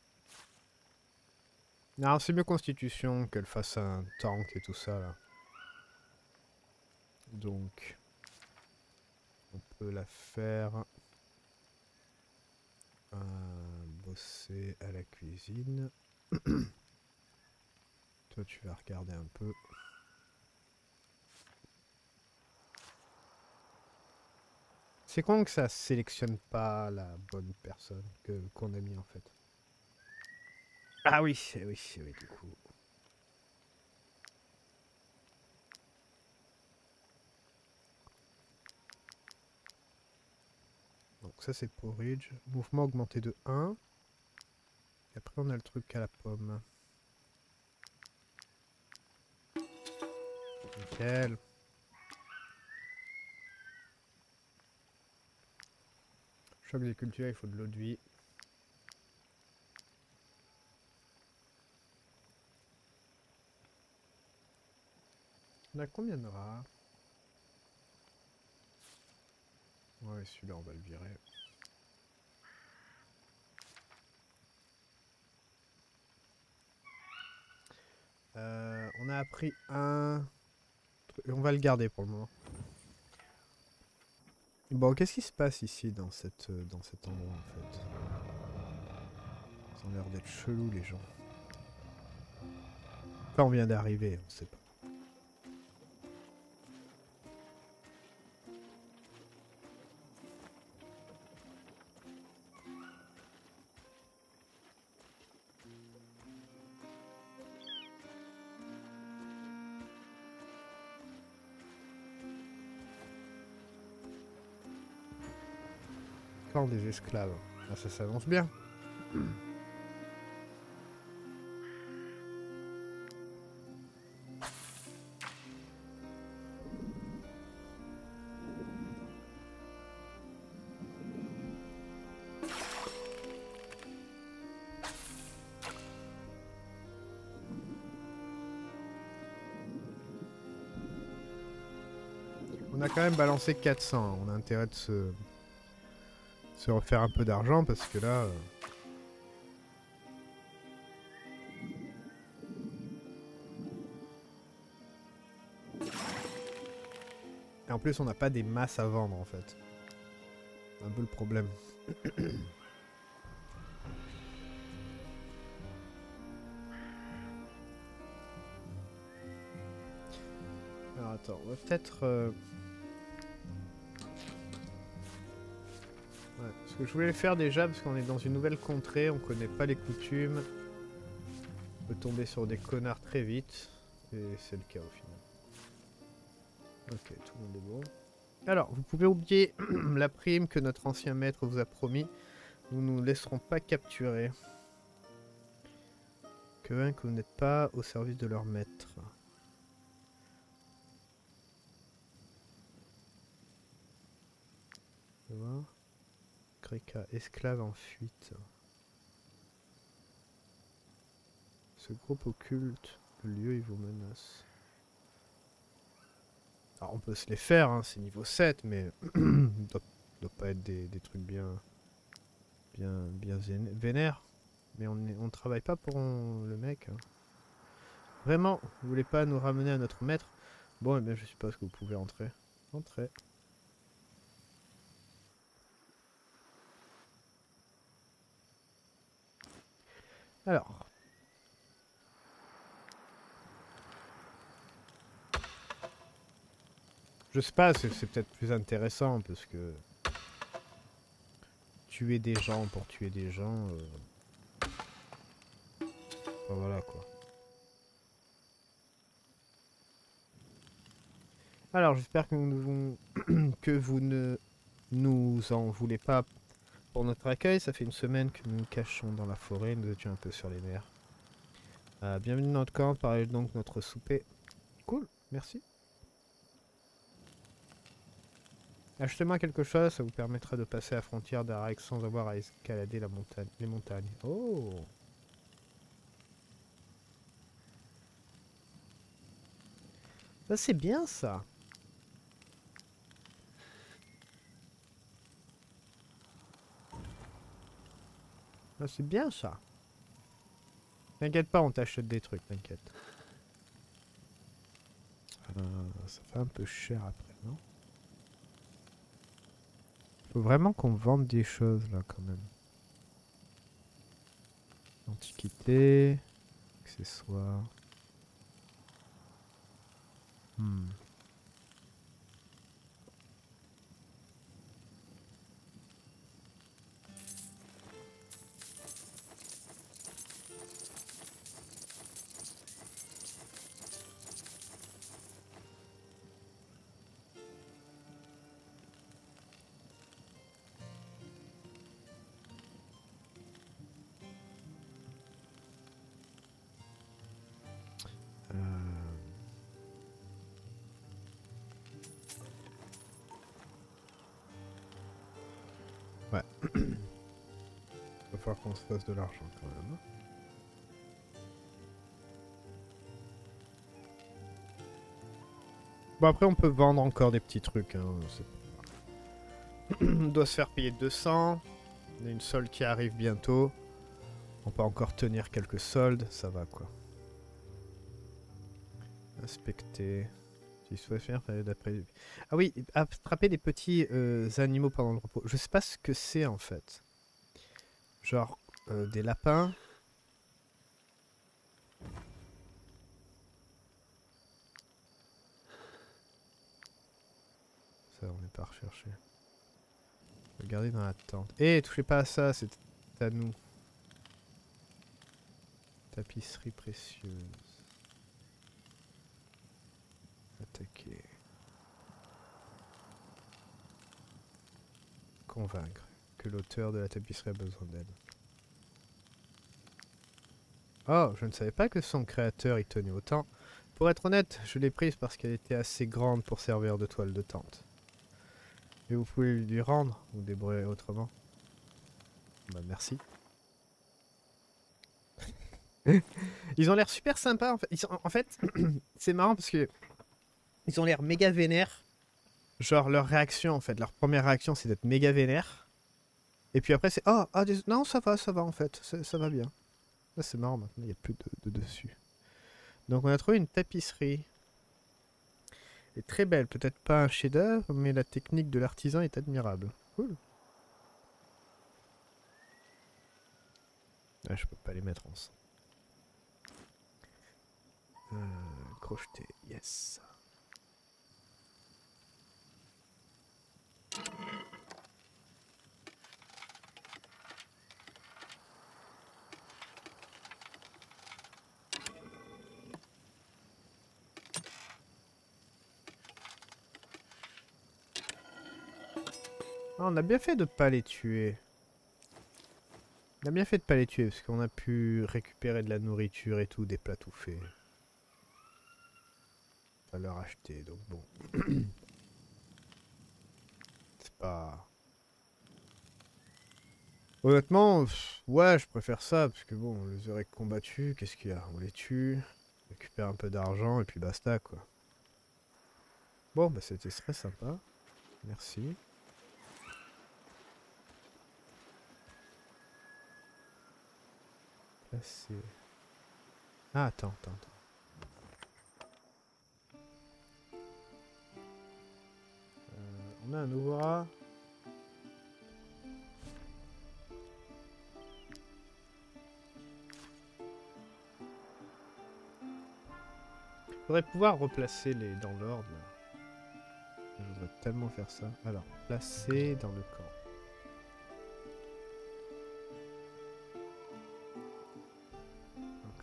Non, c'est mieux Constitution qu'elle fasse un tank et tout ça là. Donc, on peut la faire bosser à la cuisine. Toi, tu vas regarder un peu. C'est con que ça sélectionne pas la bonne personne qu'on a mis en fait. Ah oui, oui, oui, du coup. Donc ça c'est porridge. Mouvement augmenté de 1. Et après on a le truc à la pomme. Nickel. Choc des cultures, il faut de l'eau de vie. On a combien de rats? Ouais, celui-là on va le virer. On a appris un... On va le garder pour le moment. Bon, qu'est-ce qui se passe ici dans cet endroit en fait? Ils ont l'air d'être chelous les gens. Enfin, on vient d'arriver, on sait pas. Encore des esclaves. Ah, ça s'avance bien. On a quand même balancé 400. On a intérêt de se refaire un peu d'argent parce que là... Et en plus, on n'a pas des masses à vendre en fait. C'est un peu le problème. Alors attends, on va peut-être... Ouais, ce que je voulais faire déjà, parce qu'on est dans une nouvelle contrée, on connaît pas les coutumes. On peut tomber sur des connards très vite. Et c'est le cas au final. Ok, tout le monde est bon. Alors, vous pouvez oublier la prime que notre ancien maître vous a promis. Nous ne nous laisserons pas capturer. Que vous n'êtes pas au service de leur maître. On va voir. Kreka, esclave en fuite. Ce groupe occulte le lieu, il vous menace. Alors on peut se les faire, hein, c'est niveau 7, mais doit pas être des trucs bien... bien vénère. Mais on travaille pas pour le mec. Hein. Vraiment, vous voulez pas nous ramener à notre maître? Bon, eh bien, je suppose que vous pouvez entrer. Entrez. Alors. Je sais pas, c'est peut-être plus intéressant parce que tuer des gens pour tuer des gens, enfin, voilà quoi. Alors j'espère que vous ne nous en voulez pas pour notre accueil. Ça fait une semaine que nous nous cachons dans la forêt, nous étions un peu sur les nerfs. Bienvenue dans notre camp, parlez donc notre souper. Cool, merci. Achetez-moi quelque chose, ça vous permettra de passer la frontière d'Arak sans avoir à escalader les montagnes. Oh! Ça c'est bien ça! Ça c'est bien ça! T'inquiète pas, on t'achète des trucs, t'inquiète. Ça fait un peu cher après, non? Faut vraiment qu'on vende des choses là quand même. Antiquité, accessoires. Ouais. Va falloir qu'on se fasse de l'argent quand même. Bon après on peut vendre encore des petits trucs. Hein. On doit se faire payer 200. On a une solde qui arrive bientôt. On peut encore tenir quelques soldes. Ça va quoi. Inspecter. Si souhaite faire d'après. Ah oui, attraper des petits animaux pendant le repos. Je sais pas ce que c'est en fait. Genre des lapins. Ça, on n'est pas recherché. Regardez dans la tente. Eh, touchez pas à ça, c'est à nous. Tapisserie précieuse. Attaquer. Convaincre que l'auteur de la tapisserie a besoin d'aide. Oh, je ne savais pas que son créateur y tenait autant. Pour être honnête, je l'ai prise parce qu'elle était assez grande pour servir de toile de tente. Et vous pouvez lui rendre ou débrouiller autrement. Bah merci. Ils ont l'air super sympas en fait. C'est marrant parce que ils ont l'air méga vénères. Genre leur réaction en fait, leur première réaction c'est d'être méga vénère. Et puis après c'est non ça va en fait, ça va bien. Là c'est marrant maintenant, il n'y a plus de dessus. Donc on a trouvé une tapisserie. Elle est très belle, peut-être pas un chef-d'œuvre, mais la technique de l'artisan est admirable. Cool. Ah, je peux pas les mettre ensemble. Crocheter, yes. Ah, on a bien fait de pas les tuer. On a bien fait de pas les tuer parce qu'on a pu récupérer de la nourriture et tout, des plats tout faits. À leur acheter, donc bon. C'est pas... Honnêtement, ouais, je préfère ça, parce que bon, on les aurait combattus, qu'est-ce qu'il y a? On les tue, on récupère un peu d'argent, et puis basta, quoi. Bon, bah c'était très sympa. Merci. Placer. Ah, attends. On a un nouveau rat. Faudrait pouvoir replacer les dans l'ordre. Je voudrais tellement faire ça. Alors, placer dans le camp. Ok.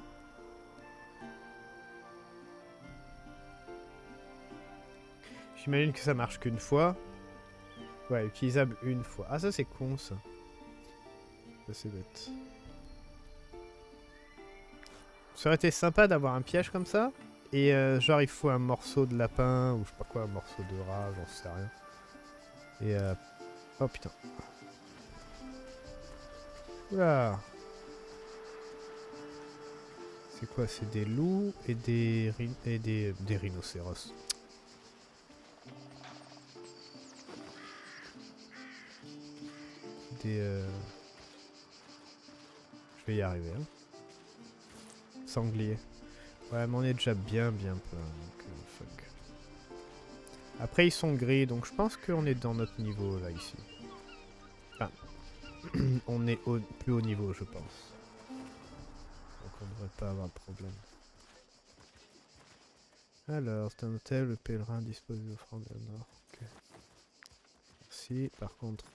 J'imagine que ça marche qu'une fois. Ouais, utilisable une fois. Ah, ça c'est con ça. Ça c'est bête. Ça aurait été sympa d'avoir un piège comme ça. Et genre il faut un morceau de lapin ou je sais pas quoi, un morceau de rat, j'en sais rien. Et oh putain. Oula. C'est quoi? C'est des loups et des rhinocéros. Je vais y arriver. Hein. Sanglier. Ouais, mais on est déjà bien plein. Donc, fuck. Après, ils sont gris, donc je pense qu'on est dans notre niveau là, ici. Enfin, on est plus haut niveau, je pense. Donc on devrait pas avoir de problème. Alors, c'est un hôtel, le pèlerin dispose d'offrandes au nord. Okay. Merci. Par contre,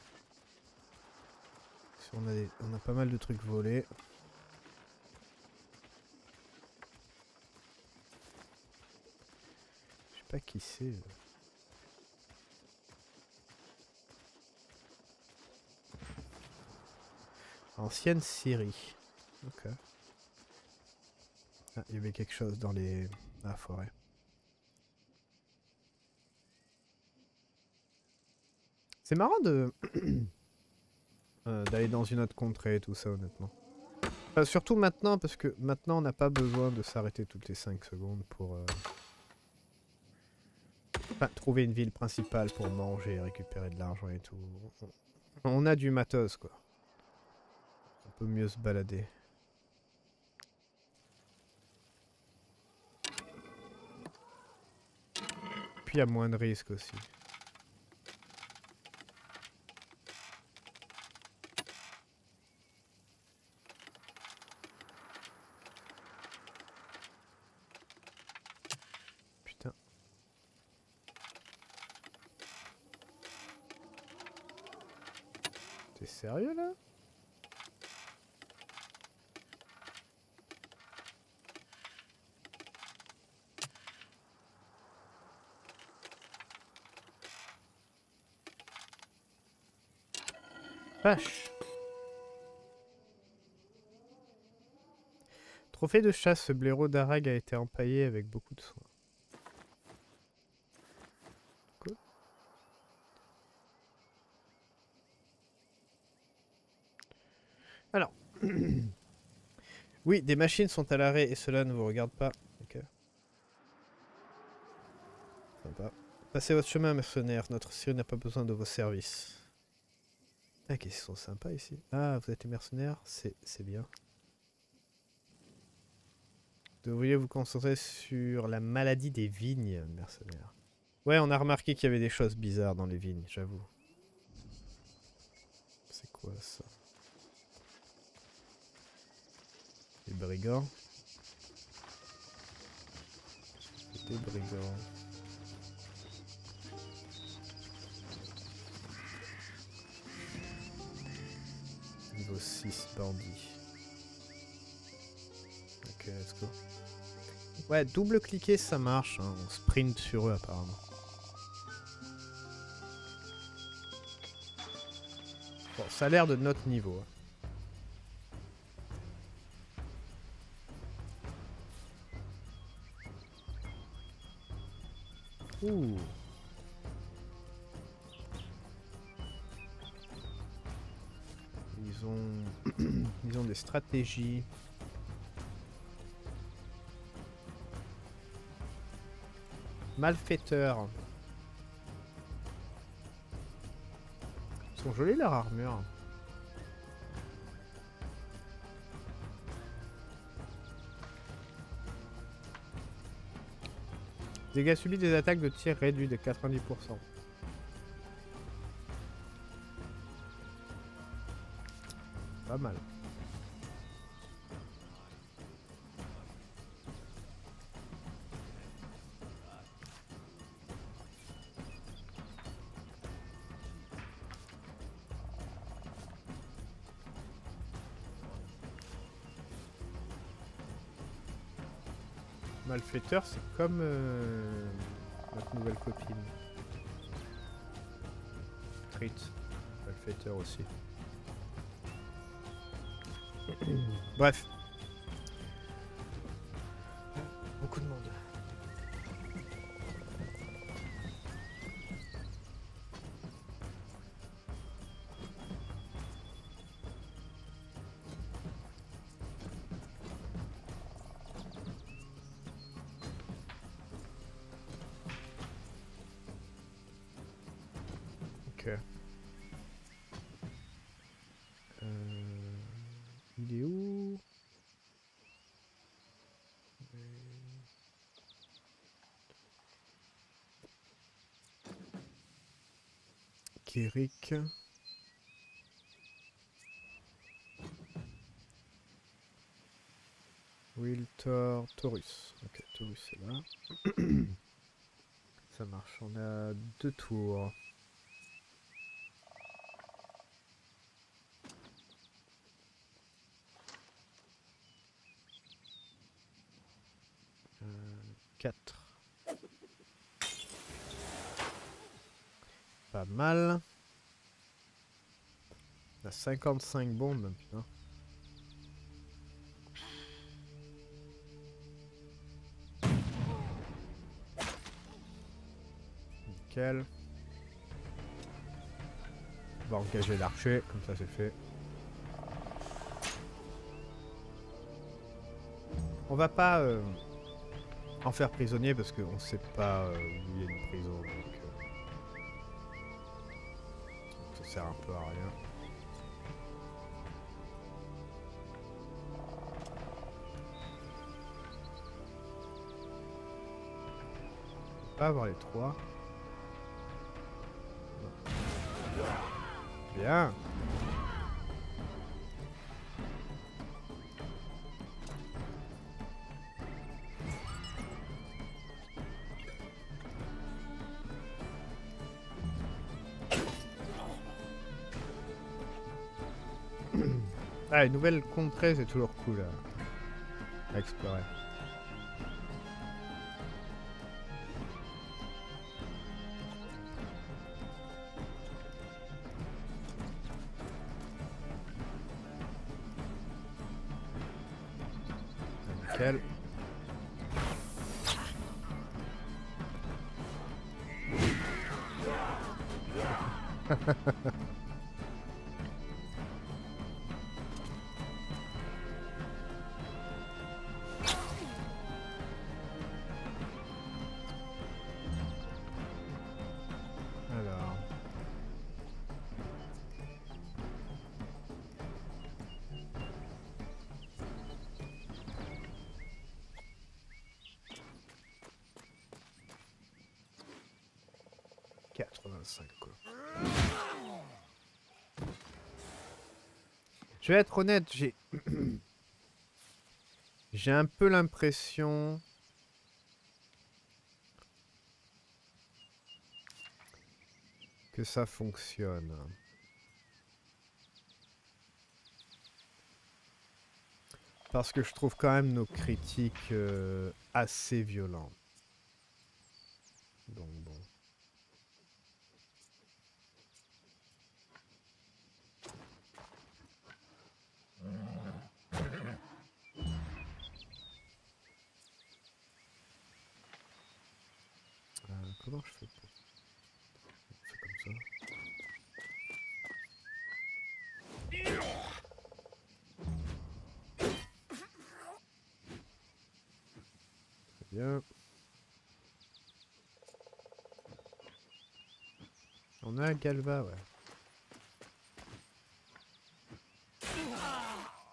si on a pas mal de trucs volés. Je sais pas qui c'est. Ancienne Syrie. Ok. Ah, il y avait quelque chose dans la forêt. C'est marrant de d'aller dans une autre contrée et tout ça, honnêtement. Enfin, surtout maintenant, parce que maintenant on n'a pas besoin de s'arrêter toutes les 5 secondes pour enfin, trouver une ville principale pour manger, récupérer de l'argent et tout. On a du matos, quoi. On peut mieux se balader. Puis il y a moins de risques aussi. Putain. T'es sérieux là? Vache. Trophée de chasse, ce blaireau d'Arag a été empaillé avec beaucoup de soin. Cool. Alors. Oui, des machines sont à l'arrêt et cela ne vous regarde pas. Ok. Sympa. Passez votre chemin, mercenaire. Notre Syrie n'a pas besoin de vos services. Ah, qu'ils sont sympas ici. Ah, vous êtes les mercenaires? C'est bien. Devriez vous concentrer sur la maladie des vignes, mercenaires. Ouais, on a remarqué qu'il y avait des choses bizarres dans les vignes, j'avoue. C'est quoi ça? Des brigands. Des brigands. Niveau 6, bandit. Ok, let's go. Ouais, double-cliquer, ça marche. Hein. On sprint sur eux, apparemment. Bon, ça a l'air de notre niveau. Ouh. Ils ont des stratégies. Malfaiteurs. Ils sont jolis leur armure. Dégâts subis des attaques de tir réduits de 90%. Pas mal. Malfaiteur, c'est comme notre nouvelle copine. Treat. Malfaiteur aussi. Bref. Beaucoup de monde. Ok. Il est où? Kirik. Wiltor, Taurus. Ok, Taurus est là. Ça marche, on a 2 tours. Euh, 4. Pas mal. On a 55 bombes, putain. Nickel. On va engager l'archer, comme ça c'est fait. On va pas en faire prisonnier parce qu'on sait pas où il y a une prison. Donc ça sert un peu à rien. On peut pas avoir les 3. Bien. Ah, une nouvelle contrée, c'est toujours cool à explorer. Nickel. Alors. « 85 quoi. Je vais être honnête, j'ai un peu l'impression que ça fonctionne. Parce que je trouve quand même nos critiques assez violents. Donc bon. Comment je fais pour... Je fais comme ça. Très bien. On a un Galva, ouais.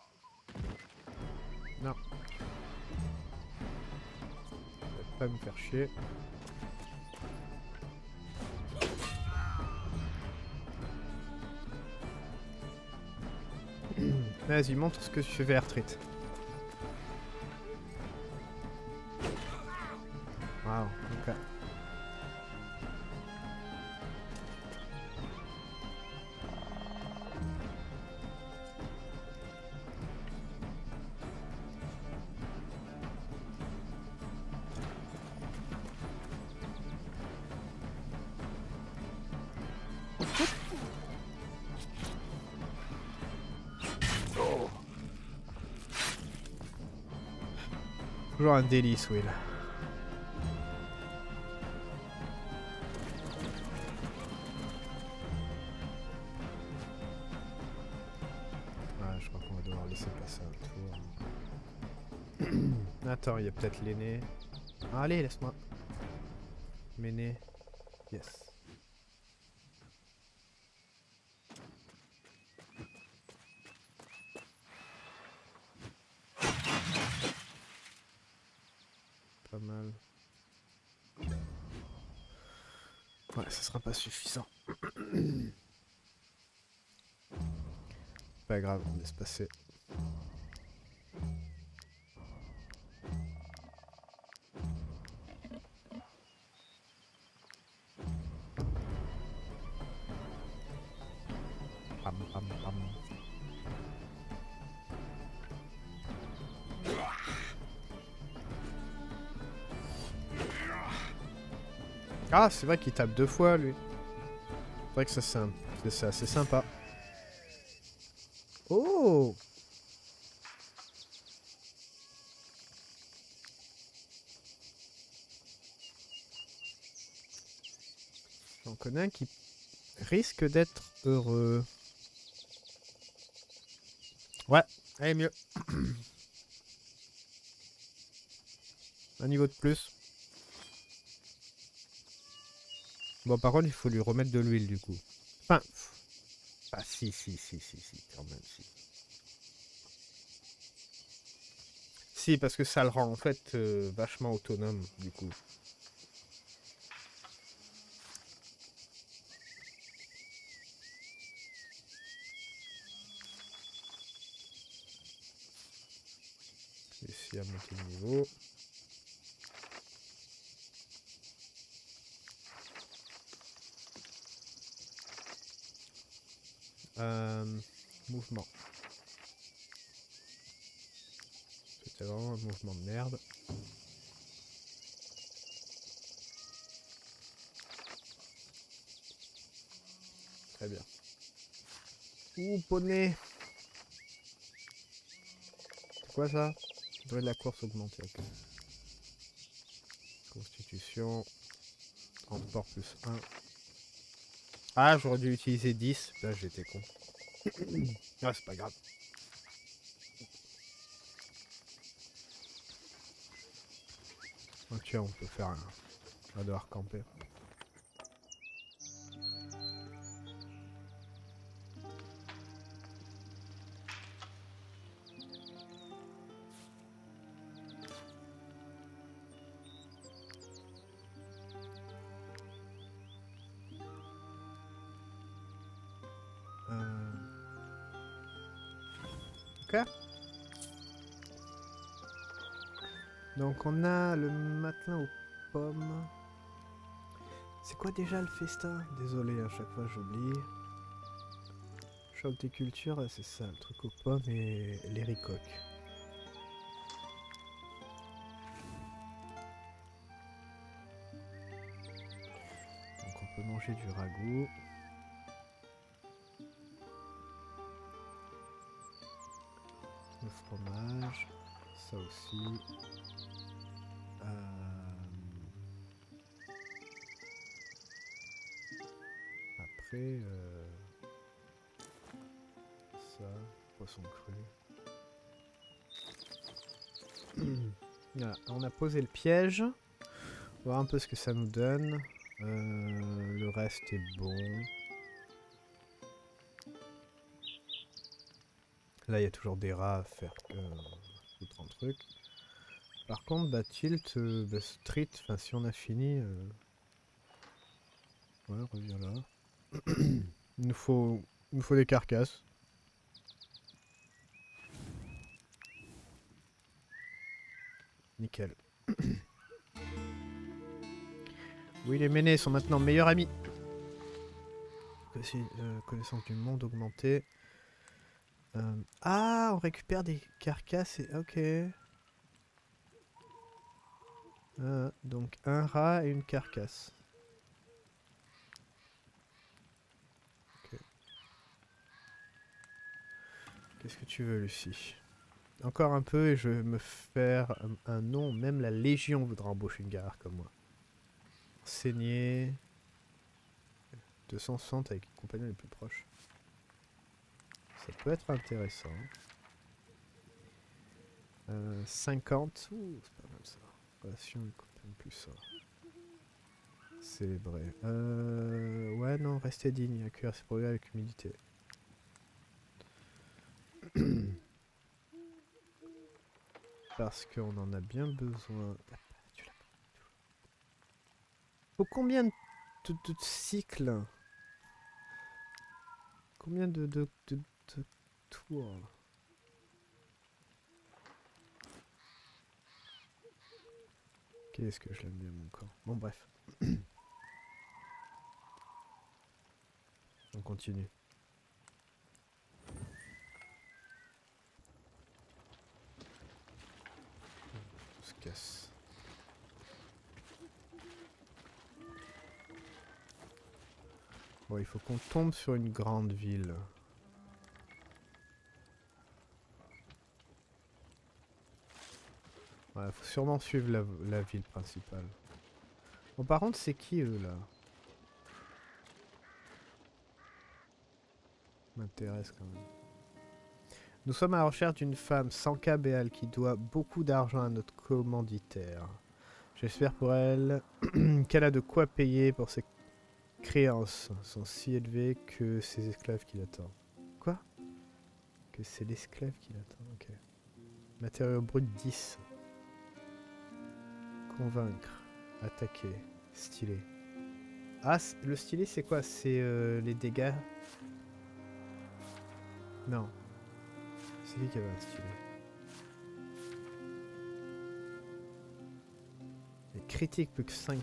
Non. Va pas me faire chier. chier. Vas-y, montre ce que tu fais, Airtreat. Waouh, ok. Toujours un délice, Will. Ouais, je crois qu'on va devoir laisser passer un tour. Attends, il y a peut-être l'aîné. Ah, allez, laisse-moi. Méné. Yes. Pas mal. Ouais, ça sera pas suffisant. Pas grave, on laisse passer. Pam, pam, pam. Ah, c'est vrai qu'il tape 2 fois, lui. C'est vrai que ça, c'est assez sympa. Oh! J'en connais un qui risque d'être heureux. Ouais, allez, mieux. Un niveau de plus. Bon, par contre, il faut lui remettre de l'huile, du coup. Enfin... Ah, si, quand même, si. Si, parce que ça le rend, en fait, vachement autonome, du coup. Ici, à monter de niveau. Mouvement. C'était vraiment un mouvement de merde. Très bien. Ouh, poney. C'est quoi ça? Durée de la course augmentée, ok. Constitution. Transport plus 1. Ah, j'aurais dû utiliser 10. Là, j'étais con. Ah, c'est pas grave. Ok, on peut faire un... On va devoir camper. Ok. Donc on a le matelas aux pommes. C'est quoi déjà le festin? Désolé, à chaque fois j'oublie. Choc des cultures, c'est ça, le truc aux pommes et les ricoques. Donc on peut manger du ragoût. Le fromage, ça aussi. Après, ça, poisson cru. Voilà, on a posé le piège. On va voir un peu ce que ça nous donne. Le reste est bon. Là, il y a toujours des rats à faire foutre un truc. Par contre, bah, tilt, bah, street, enfin si on a fini... Ouais, reviens là. il nous faut des carcasses. Nickel. Will et Méné sont maintenant meilleurs amis. Connaissance du monde augmentée. Ah, on récupère des carcasses et... Ok. Donc un rat et une carcasse. Ok. Qu'est-ce que tu veux, Lucie? Encore un peu et je vais me faire un nom. Même la Légion voudra embaucher une guerrière comme moi. Enseigner. 260 avec les compagnons les plus proches. Ça peut être intéressant. 50. Ouh, c'est pas mal ça. Relation avec compagnons plus ça. Célébrer. Ouais, non, restez digne. Accueillir ses progrès avec humilité. Parce qu'on en a bien besoin. Faut combien de cycles? Combien de tours? Qu'est-ce que je l'aime bien mon corps. Bon bref. On continue. On se casse. Bon, il faut qu'on tombe sur une grande ville. Ouais, faut sûrement suivre la ville principale. Bon, par contre, c'est qui eux là? M'intéresse quand même. Nous sommes à la recherche d'une femme sans cabéal qui doit beaucoup d'argent à notre commanditaire. J'espère pour elle qu'elle a de quoi payer pour ses créances. Sont si élevées que ses esclaves qui l'attendent. Quoi? Que c'est l'esclave qui l'attend, ok. Matériau brut 10. Convaincre. Attaquer. Stylet. Ah, le stylet c'est quoi? C'est les dégâts? Non. C'est qui avait un stylet? Les critiques plus 5%.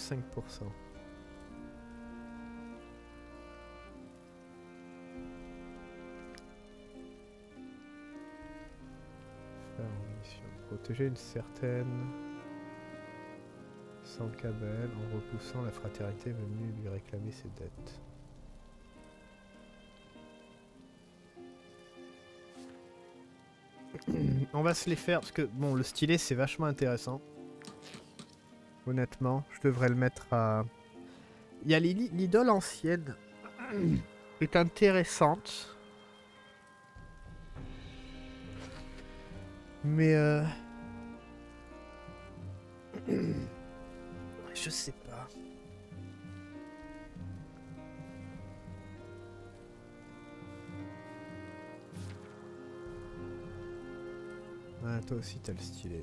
Faire en mission. Protéger une certaine... Sans cabelle, en repoussant la fraternité venue lui réclamer ses dettes. On va se les faire parce que bon, le stylet c'est vachement intéressant. Honnêtement, je devrais le mettre à... Il y a l'idole ancienne est intéressante. Mais je sais pas. Ouais, toi aussi t'as le stylet.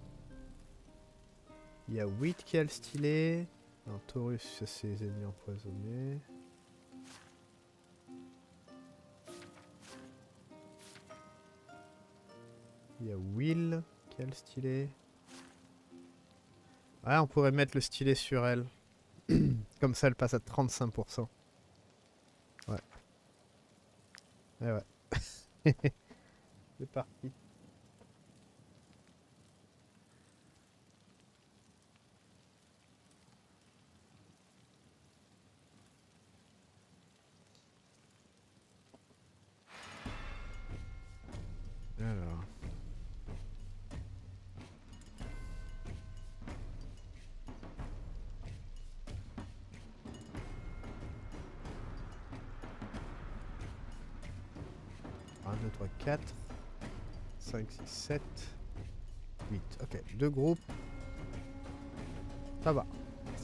Il y a Wheat qui a le stylet. Non, Taurus, c'est les ennemis empoisonnés. Il y a Will qui a le stylet. Ouais, on pourrait mettre le stylet sur elle. Comme ça, elle passe à 35%. Ouais. Eh ouais. C'est parti. Alors. Un, 2, 3, 4, 5, 6, 7, 8. Ok, deux groupes. Ça va.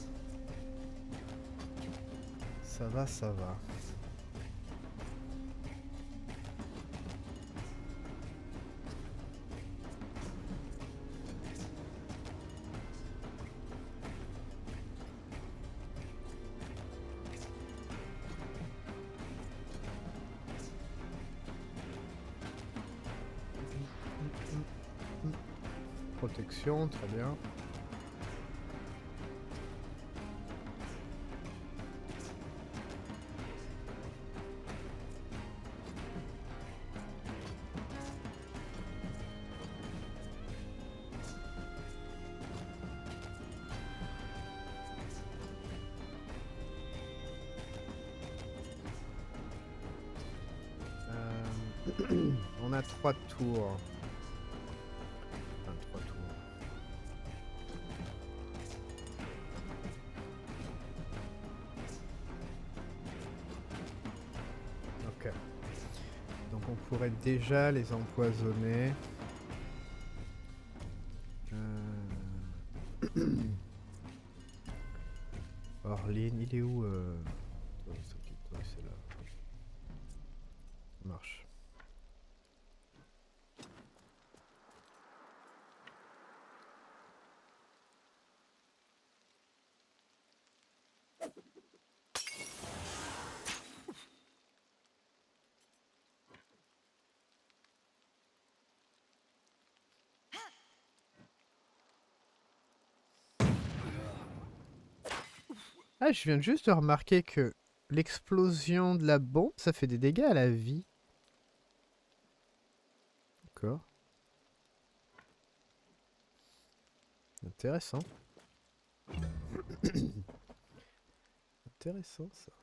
Ça va, ça va. protection, très bien. On a 3 tours. Enfin, 3 tours. Ok. Donc on pourrait déjà les empoisonner. Orline, il est où ouais, c'est là. Ça marche. Ah, je viens juste de remarquer que l'explosion de la bombe, ça fait des dégâts à la vie. D'accord. Intéressant. Intéressant ça.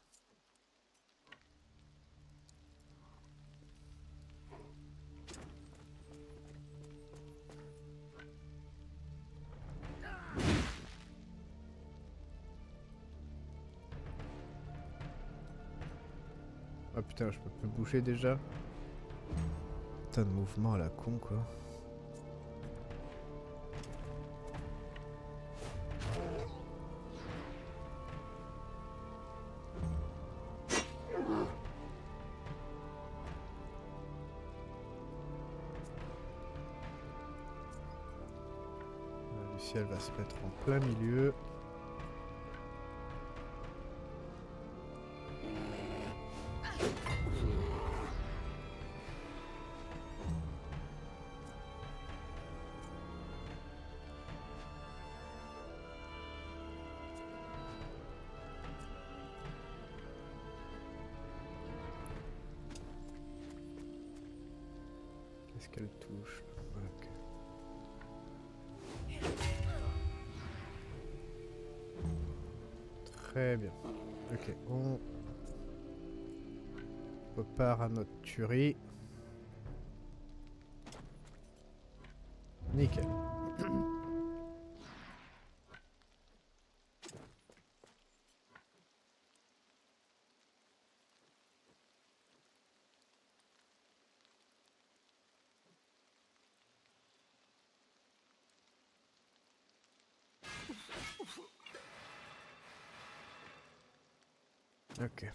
Ah putain, je peux plus bouger déjà. Putain de mouvement à la con quoi. Lucie elle va se mettre en plein milieu. Qu'est-ce qu'elle touche? Ok. Très bien. Ok, on repart à notre tuerie. Nickel. Ok.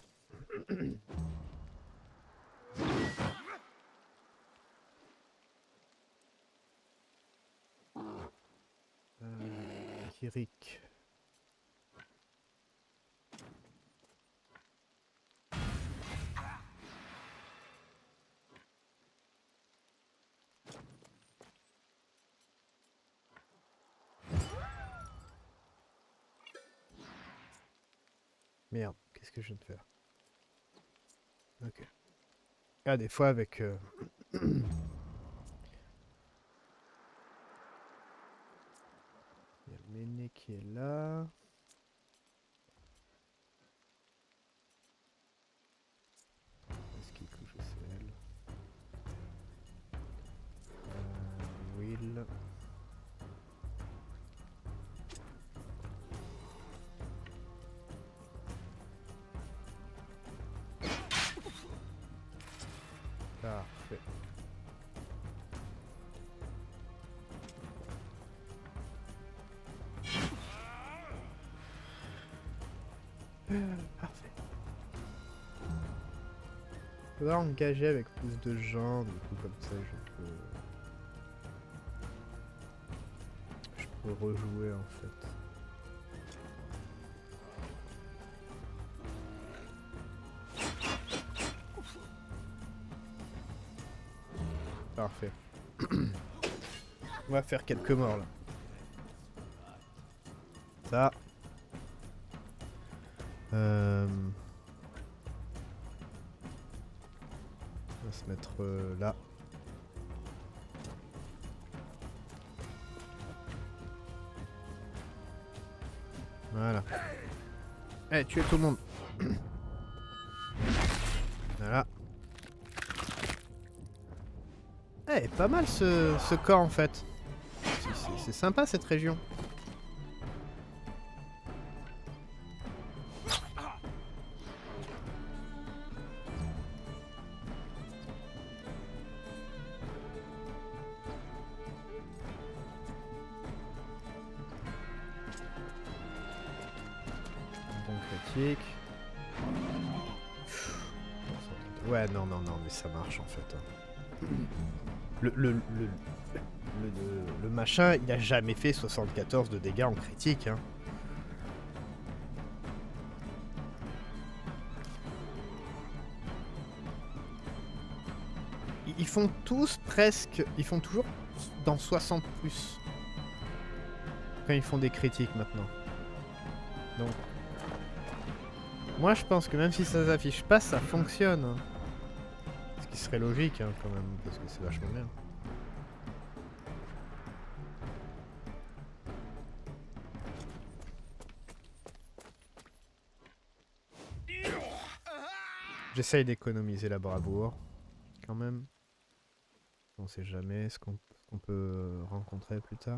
Kirik. Merde, qu'est-ce que je viens de faire? Ok. Ah, des fois avec... Il y a Méné qui est là. Est-ce qu'il touche aussi elle? Will. Parfait. Parfait. Faudra engager avec plus de gens, du coup comme ça je peux rejouer en fait. Parfait. On va faire quelques morts là. Ça. On va se mettre là. Voilà. Allez, tuez tout le monde. Voilà. Eh, pas mal ce camp en fait. C'est sympa cette région. Bon critique. Ouais, non, mais ça marche en fait. Le machin, il a jamais fait 74 de dégâts en critique. Hein. Ils font tous presque... Ils font toujours dans 60+. Quand ils font des critiques maintenant. Donc... Moi je pense que même si ça s'affiche pas, ça fonctionne. Hein. Ce qui serait logique hein, quand même, parce que c'est vachement bien. J'essaye d'économiser la bravoure, quand même. On sait jamais ce qu'on peut rencontrer plus tard.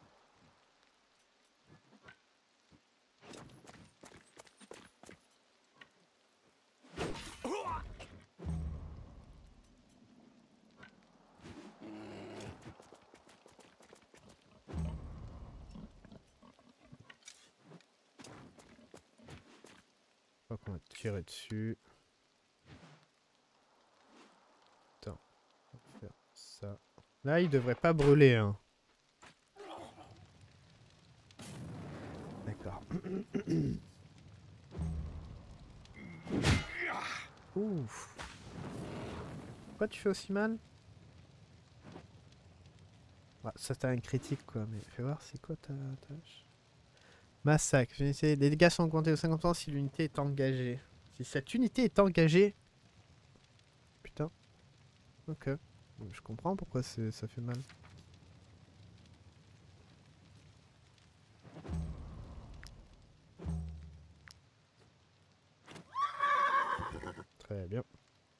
Je crois qu'on va tirer dessus. Attends, on va faire ça. Là, il devrait pas brûler. Hein. D'accord. Ouf. Pourquoi tu fais aussi mal? Bah, ça t'a un critique quoi, mais fais voir c'est quoi ta tâche. Massacre. Les dégâts sont augmentés de 50% si l'unité est engagée. Si cette unité est engagée... Putain. Ok. Je comprends pourquoi ça fait mal. Très bien.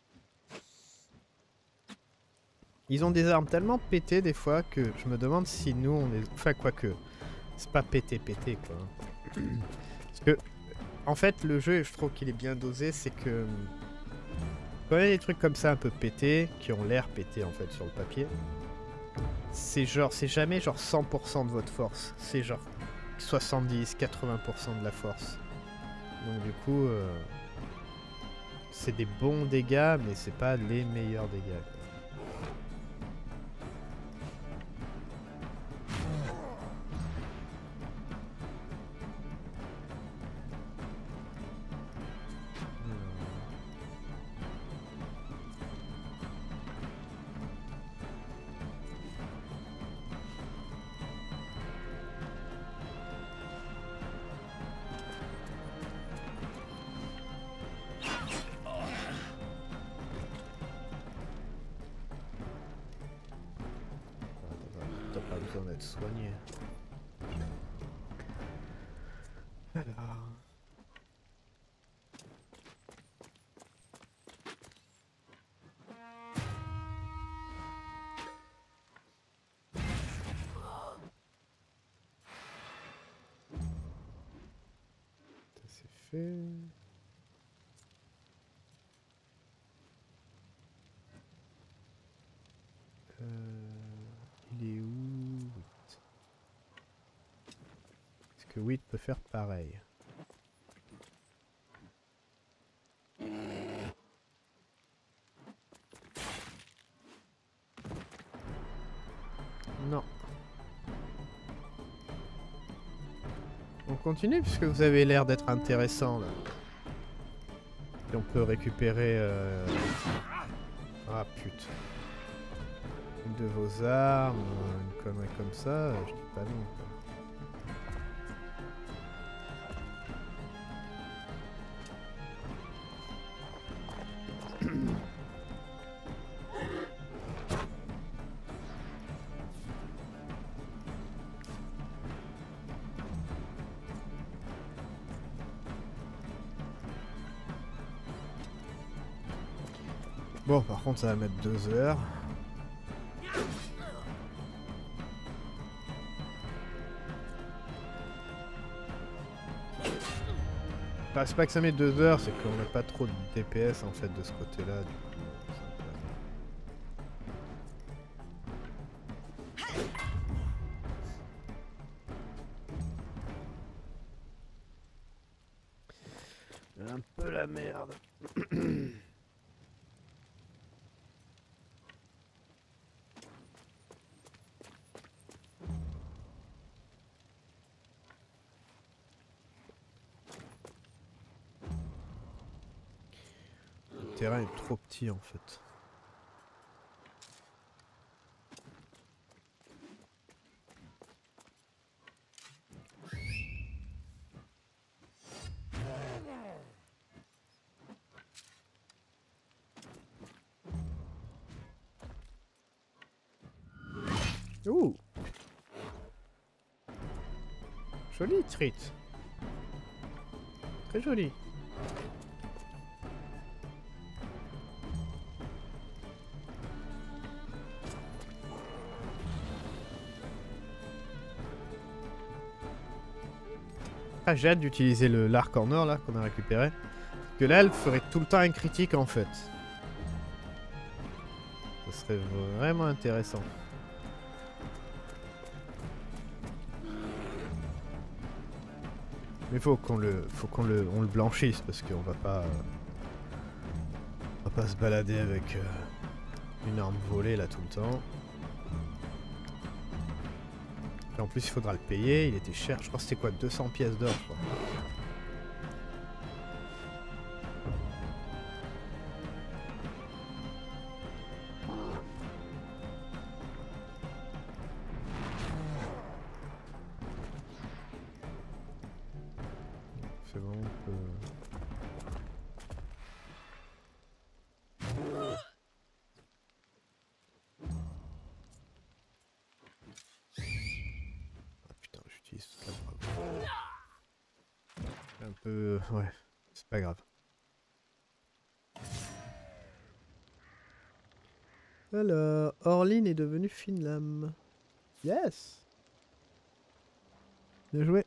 Ils ont des armes tellement pétées des fois que je me demande si nous on est... Enfin quoique... C'est pas pété quoi. Parce que... En fait le jeu, je trouve qu'il est bien dosé, c'est que... Quand il y a des trucs comme ça un peu pétés, qui ont l'air pétés en fait sur le papier, c'est genre, c'est jamais genre 100% de votre force, c'est genre 70-80% de la force. Donc du coup, c'est des bons dégâts, mais c'est pas les meilleurs dégâts. T'as pas besoin d'être soigné. Alors... Ça c'est fait... Il est où 8. Est-ce que 8 peut faire pareil? Non. On continue puisque vous avez l'air d'être intéressant là. Et on peut récupérer... Ah putain. Une de vos armes, une connerie comme ça, je dis pas non. Quoi. Bon, par contre, ça va mettre 2 heures. Enfin, c'est pas que ça met 2 heures, c'est qu'on n'a pas trop de DPS en fait de ce côté-là. Du coup, c'est un peu la merde. Le terrain est trop petit en fait. Ouh! Joli treat. Très joli. Ah, j'ai hâte d'utiliser l'arc en or là qu'on a récupéré. Parce que là, elle ferait tout le temps un critique en fait. Ça serait vraiment intéressant. Mais faut qu'on le blanchisse parce qu'on va pas se balader avec une arme volée là tout le temps. Et en plus il faudra le payer, il était cher, je crois que c'était quoi, 200 pièces d'or je crois. C'est bon, on peut... Ah putain, j'utilise toute la bravo. Un peu... ouais, c'est pas grave. Alors, Orlin est devenu Finlam. Yes! Bien joué.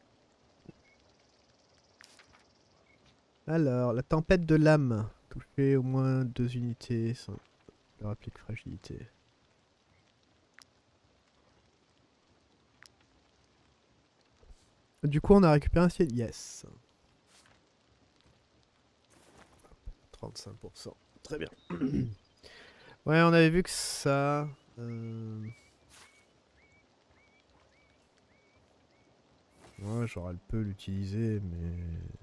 Alors, la tempête de l'âme. Toucher au moins 2 unités sans leur applique fragilité. Du coup, on a récupéré un ciel. Yes. 35%. Très bien. Ouais, on avait vu que ça... Ouais, genre elle peut l'utiliser, mais...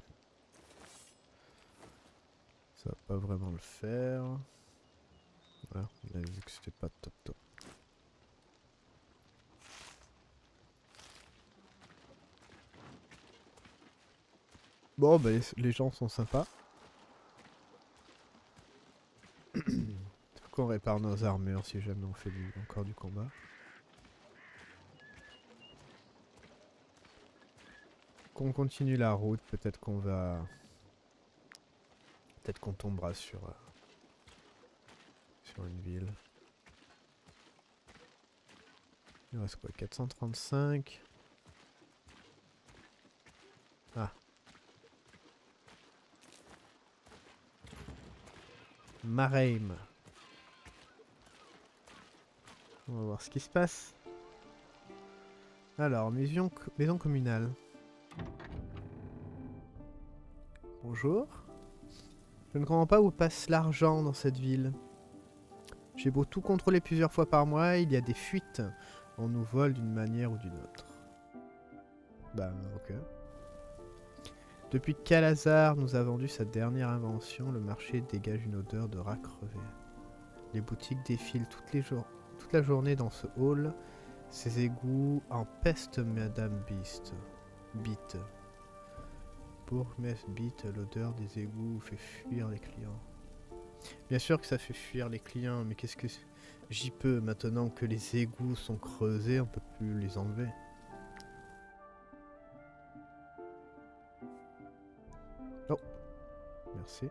ça va pas vraiment le faire. Voilà, on avait vu que c'était pas top top. Bon, bah les gens sont sympas. Faut qu'on répare nos armures si jamais on fait encore du combat. Qu'on continue la route, peut-être qu'on va... Peut-être qu'on tombera sur une ville. Il reste quoi, 435. Ah. Mareim. On va voir ce qui se passe. Alors, maison communale. Bonjour. Je ne comprends pas où passe l'argent dans cette ville. J'ai beau tout contrôler plusieurs fois par mois, il y a des fuites. On nous vole d'une manière ou d'une autre. Bah, ok. Depuis qu'Alazar nous a vendu sa dernière invention, le marché dégage une odeur de rat crevé. Les boutiques défilent toute la journée dans ce hall. Ces égouts empestent Madame Beat. Bourgmestre Beat, l'odeur des égouts fait fuir les clients. Bien sûr que ça fait fuir les clients, mais qu'est-ce que j'y peux maintenant que les égouts sont creusés, on peut plus les enlever. Oh, merci.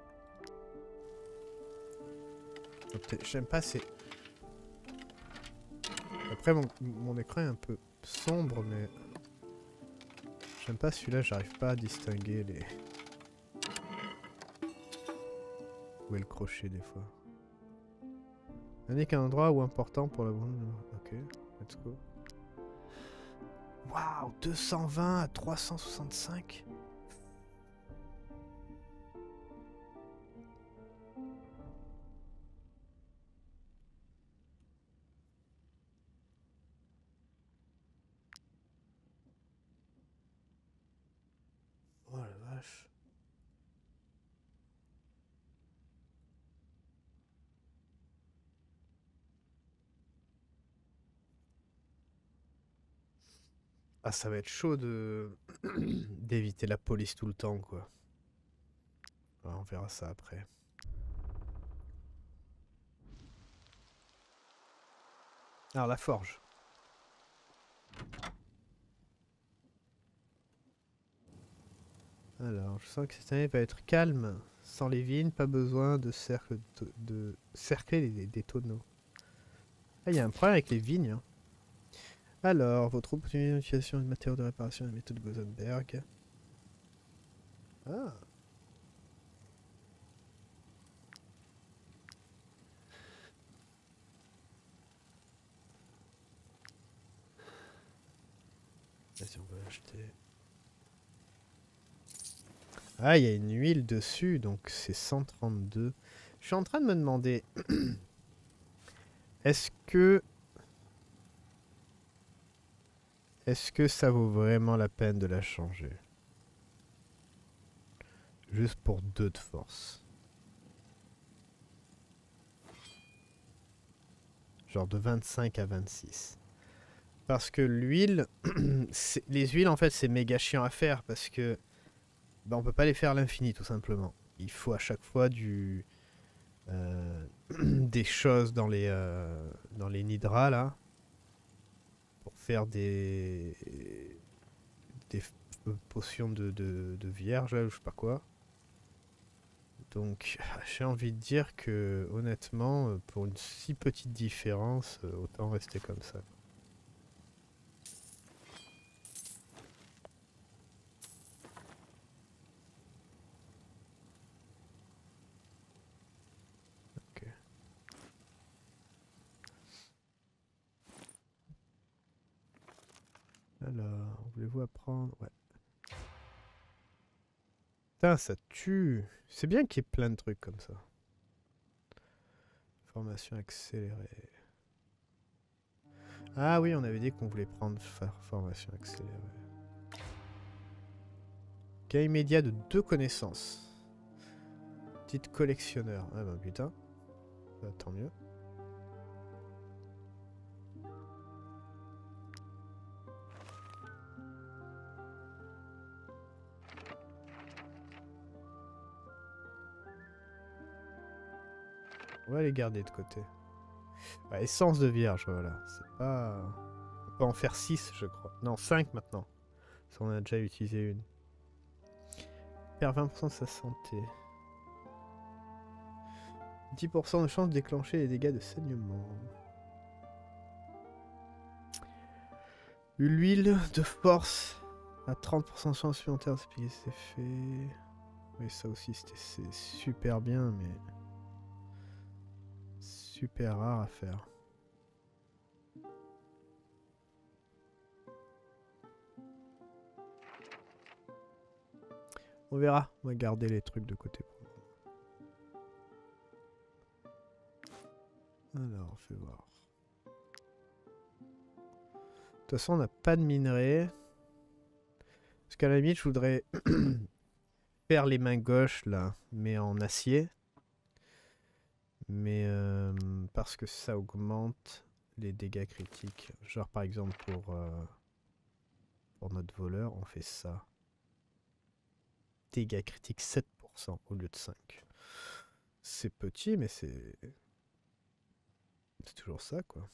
J'aime pas ces... Après mon écran est un peu sombre, mais j'aime pas celui-là, j'arrive pas à distinguer les... Où est le crochet des fois. Indique un endroit où important pour la bande. Ok, let's go. Waouh, 220 à 365. Oh la vache. Ah, ça va être chaud de d'éviter la police tout le temps, quoi. Alors, on verra ça après. Alors, la forge. Alors, je sens que cette année va être calme. Sans les vignes, pas besoin de cercler des tonneaux. Ah, il y a un problème avec les vignes. Hein. Alors, votre opportunité d'utilisation de matériaux de réparation et la méthode Gosenberg. Ah. Vas-y, on va l'acheter. Ah, il y a une huile dessus, donc c'est 132. Je suis en train de me demander... Est-ce que ça vaut vraiment la peine de la changer? Juste pour 2 de force. Genre de 25 à 26. Parce que l'huile... les huiles, en fait, c'est méga chiant à faire parce que... Bah, on peut pas les faire à l'infini, tout simplement. Il faut à chaque fois des choses dans les nidras, là. Pour faire des potions de vierge, là, ou je sais pas quoi. Donc, j'ai envie de dire que, honnêtement, pour une si petite différence, autant rester comme ça. Ok. Alors, voulez-vous apprendre? Ouais. Putain, ça tue. C'est bien qu'il y ait plein de trucs comme ça. Formation accélérée. Ah oui, on avait dit qu'on voulait prendre formation accélérée. Gain immédiat de 2 connaissances. Petite collectionneur. Ah bah putain. Bah, tant mieux. On va les garder de côté. Bah, essence de vierge, voilà. C'est pas... On peut en faire 6, je crois. Non, 5 maintenant. Parce qu'on a déjà utilisé une. Perd 20% de sa santé. 10% de chance de déclencher les dégâts de saignement. L'huile de force à 30% de chance supplémentaire de s'appliquer ses effets. Oui, ça aussi, c'est super bien, mais... super rare à faire. On verra. On va garder les trucs de côté pour le moment. Alors, on fait voir. De toute façon, on n'a pas de minerai. Parce qu'à la limite, je voudrais faire les mains gauches, là, mais en acier. Mais parce que ça augmente les dégâts critiques. Genre par exemple pour notre voleur, on fait ça. Dégâts critiques 7% au lieu de 5. C'est petit, mais c'est toujours ça, quoi.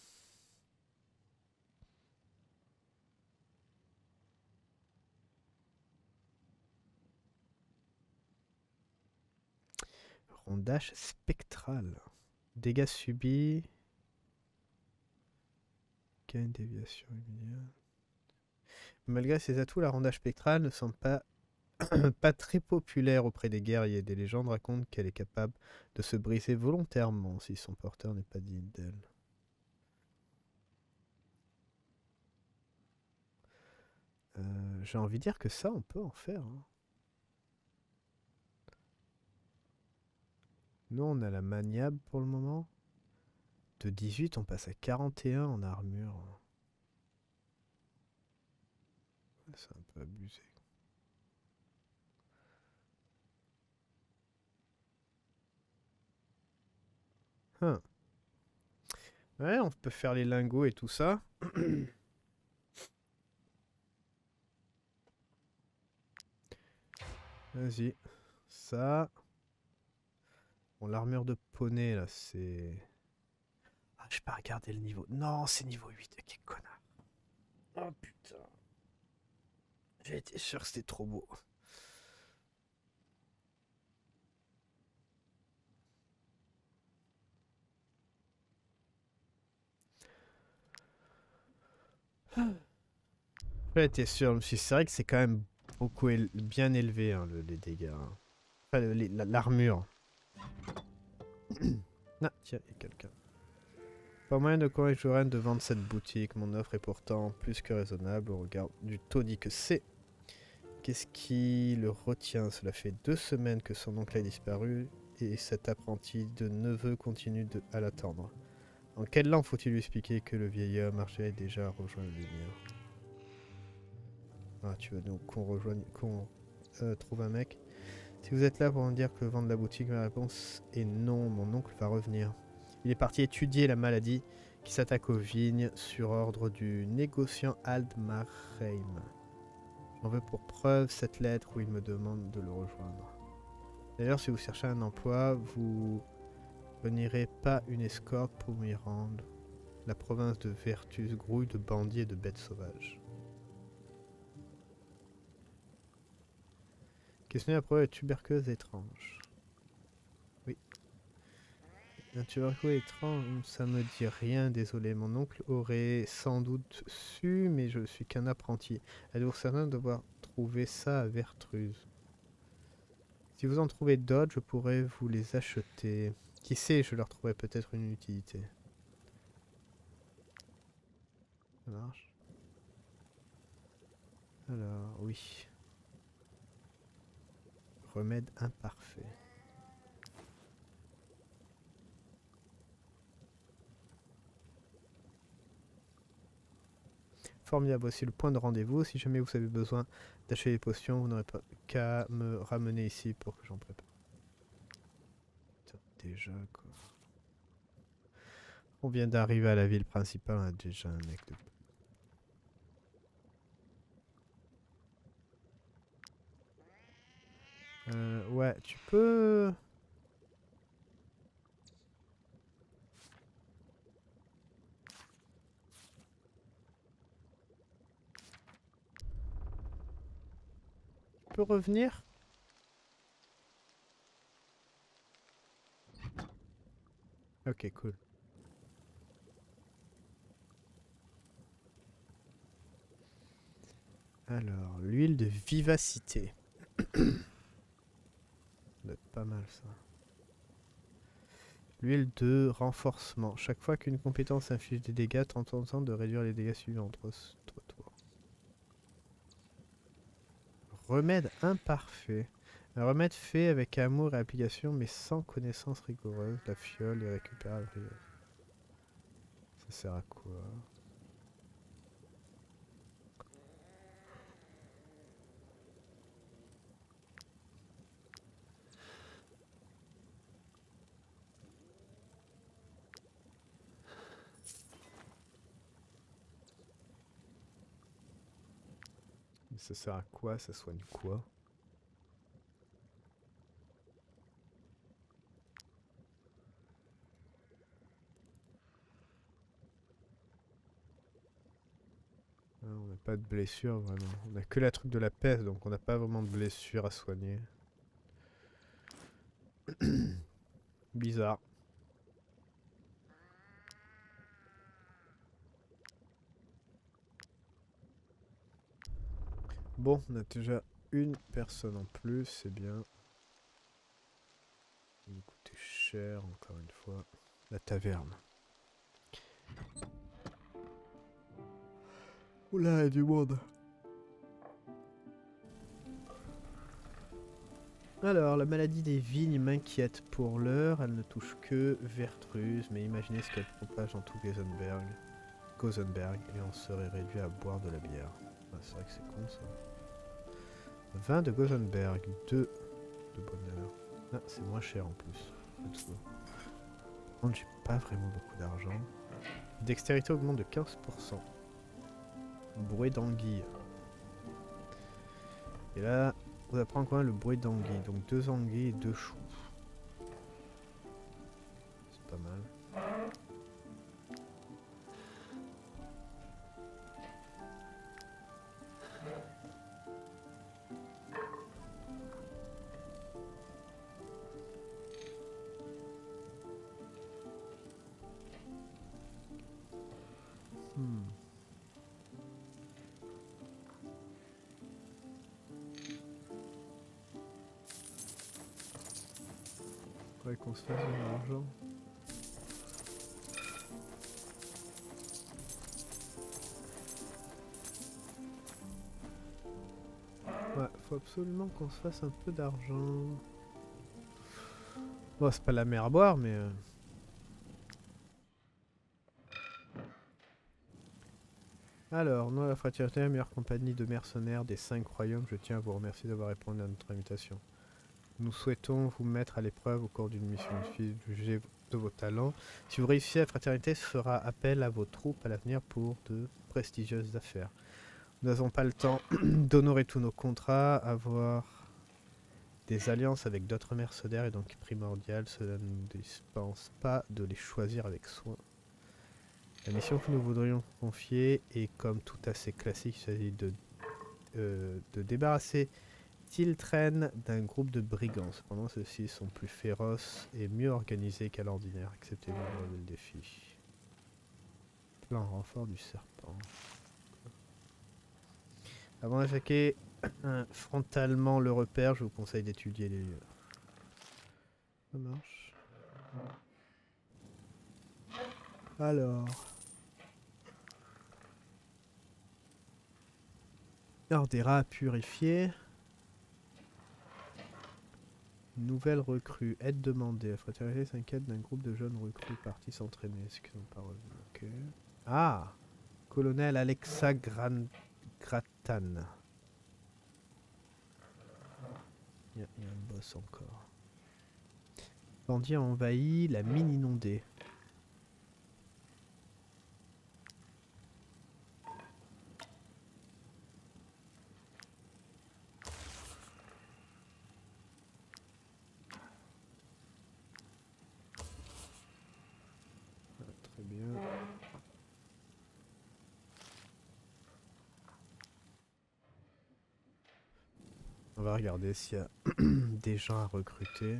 Rondage spectral. Dégâts subis. Gain déviation immédiate. Malgré ses atouts, la rondage spectrale ne semble pas très populaire auprès des guerriers. Des légendes racontent qu'elle est capable de se briser volontairement si son porteur n'est pas digne d'elle. J'ai envie de dire que ça, on peut en faire. Hein. Nous, on a la maniable pour le moment. De 18, on passe à 41 en armure. C'est un peu abusé. Hein. Ouais, on peut faire les lingots et tout ça. Vas-y. Ça. Bon, l'armure de poney, là, c'est... Ah, j'ai pas regardé le niveau. Non, c'est niveau 8. Quel connard. Oh, putain. J'ai été sûr que c'était trop beau. J'ai été sûr. C'est vrai que c'est quand même beaucoup bien élevé, hein, les dégâts. Hein. Enfin, l'armure. Ah, tiens, il y a quelqu'un. Pas moyen de convaincre Joren de vendre cette boutique. Mon offre est pourtant plus que raisonnable au regard du taudis que c'est. Qu'est-ce qui le retient? Cela fait 2 semaines que son oncle a disparu et cet apprenti de neveu continue à l'attendre. En quelle langue faut-il lui expliquer que le vieil homme archer est déjà rejoint le lumière? Ah, tu veux donc qu'on trouve un mec? Si vous êtes là pour me dire que vendre la boutique, ma réponse est non, mon oncle va revenir. Il est parti étudier la maladie qui s'attaque aux vignes sur ordre du négociant Aldmarheim. J'en veux pour preuve cette lettre où il me demande de le rejoindre. D'ailleurs, si vous cherchez un emploi, vous n'irez pas une escorte pour m'y rendre. La province de Vertus grouille de bandits et de bêtes sauvages. Questionner la preuve de tuberculose étrange. Oui. Un tuberculose étrange, ça me dit rien, désolé. Mon oncle aurait sans doute su, mais je suis qu'un apprenti. Êtes-vous certain de devoir trouver ça à Vertruse? Si vous en trouvez d'autres, je pourrais vous les acheter. Qui sait, je leur trouverai peut-être une utilité. Ça marche. Alors, oui. Remède imparfait. Formidable, voici le point de rendez-vous. Si jamais vous avez besoin d'acheter des potions, vous n'aurez pas qu'à me ramener ici pour que j'en prépare. Putain, déjà quoi. On vient d'arriver à la ville principale, on a déjà un mec de... Ouais, tu peux... Tu peux revenir? Ok, cool. Alors, l'huile de vivacité. Ça doit être pas mal ça. L'huile de renforcement. Chaque fois qu'une compétence inflige des dégâts, tente en temps de réduire les dégâts suivants entre toi. Remède imparfait. Un remède fait avec amour et application, mais sans connaissance rigoureuse. La fiole est récupérable. Ça sert à quoi? Ça sert à quoi? Ça soigne quoi? Ah, on n'a pas de blessure vraiment. On a que la truc de la peste, donc on n'a pas vraiment de blessure à soigner. Bizarre. Bon, on a déjà une personne en plus, c'est bien. Il nous coûtait cher, encore une fois. La taverne. Oula, il y a du monde. Alors, la maladie des vignes m'inquiète pour l'heure. Elle ne touche que Vertruse, mais imaginez ce qu'elle propage dans tout Gosenberg, et on serait réduit à boire de la bière. Ah, c'est vrai que c'est con ça. 20 de Gosenberg, 2 de bonheur. Ah, c'est moins cher en plus. Par contre, j'ai pas vraiment beaucoup d'argent. Dextérité augmente de 15%. Bruit d'anguille. Et là, on apprend quand même le bruit d'anguille. Donc 2 anguilles et 2 choux. C'est pas mal. Faudrait qu'on se fasse de l'argent. Ouais, faut absolument qu'on se fasse un peu d'argent. Bon, c'est pas la mer à boire, mais... Alors, nous, la Fraternité, la meilleure compagnie de mercenaires des 5 royaumes, je tiens à vous remercier d'avoir répondu à notre invitation. Nous souhaitons vous mettre à l'épreuve au cours d'une mission jugée de vos talents. Si vous réussissez, la Fraternité fera appel à vos troupes à l'avenir pour de prestigieuses affaires. Nous n'avons pas le temps d'honorer tous nos contrats, avoir des alliances avec d'autres mercenaires est donc primordial. Cela ne nous dispense pas de les choisir avec soin. La mission que nous voudrions confier est comme tout assez classique, il s'agit de débarrasser Tiltren d'un groupe de brigands. Cependant, ceux-ci sont plus féroces et mieux organisés qu'à l'ordinaire. Acceptez-vous de relever le défi. Plan renfort du serpent. Avant d'attaquer frontalement le repère, je vous conseille d'étudier les lieux. Ça marche. Alors... Alors, des rats à purifier. Nouvelle recrue. Aide demandée. La fraternité s'inquiète d'un groupe de jeunes recrues partis s'entraîner. Est-ce qu'ils n'ont pas revenu? Ok. Ah, colonel Alexa Gratan. Il y a un boss encore. Bandit a envahi la mine inondée. Ah, très bien. On va regarder s'il y a des gens à recruter.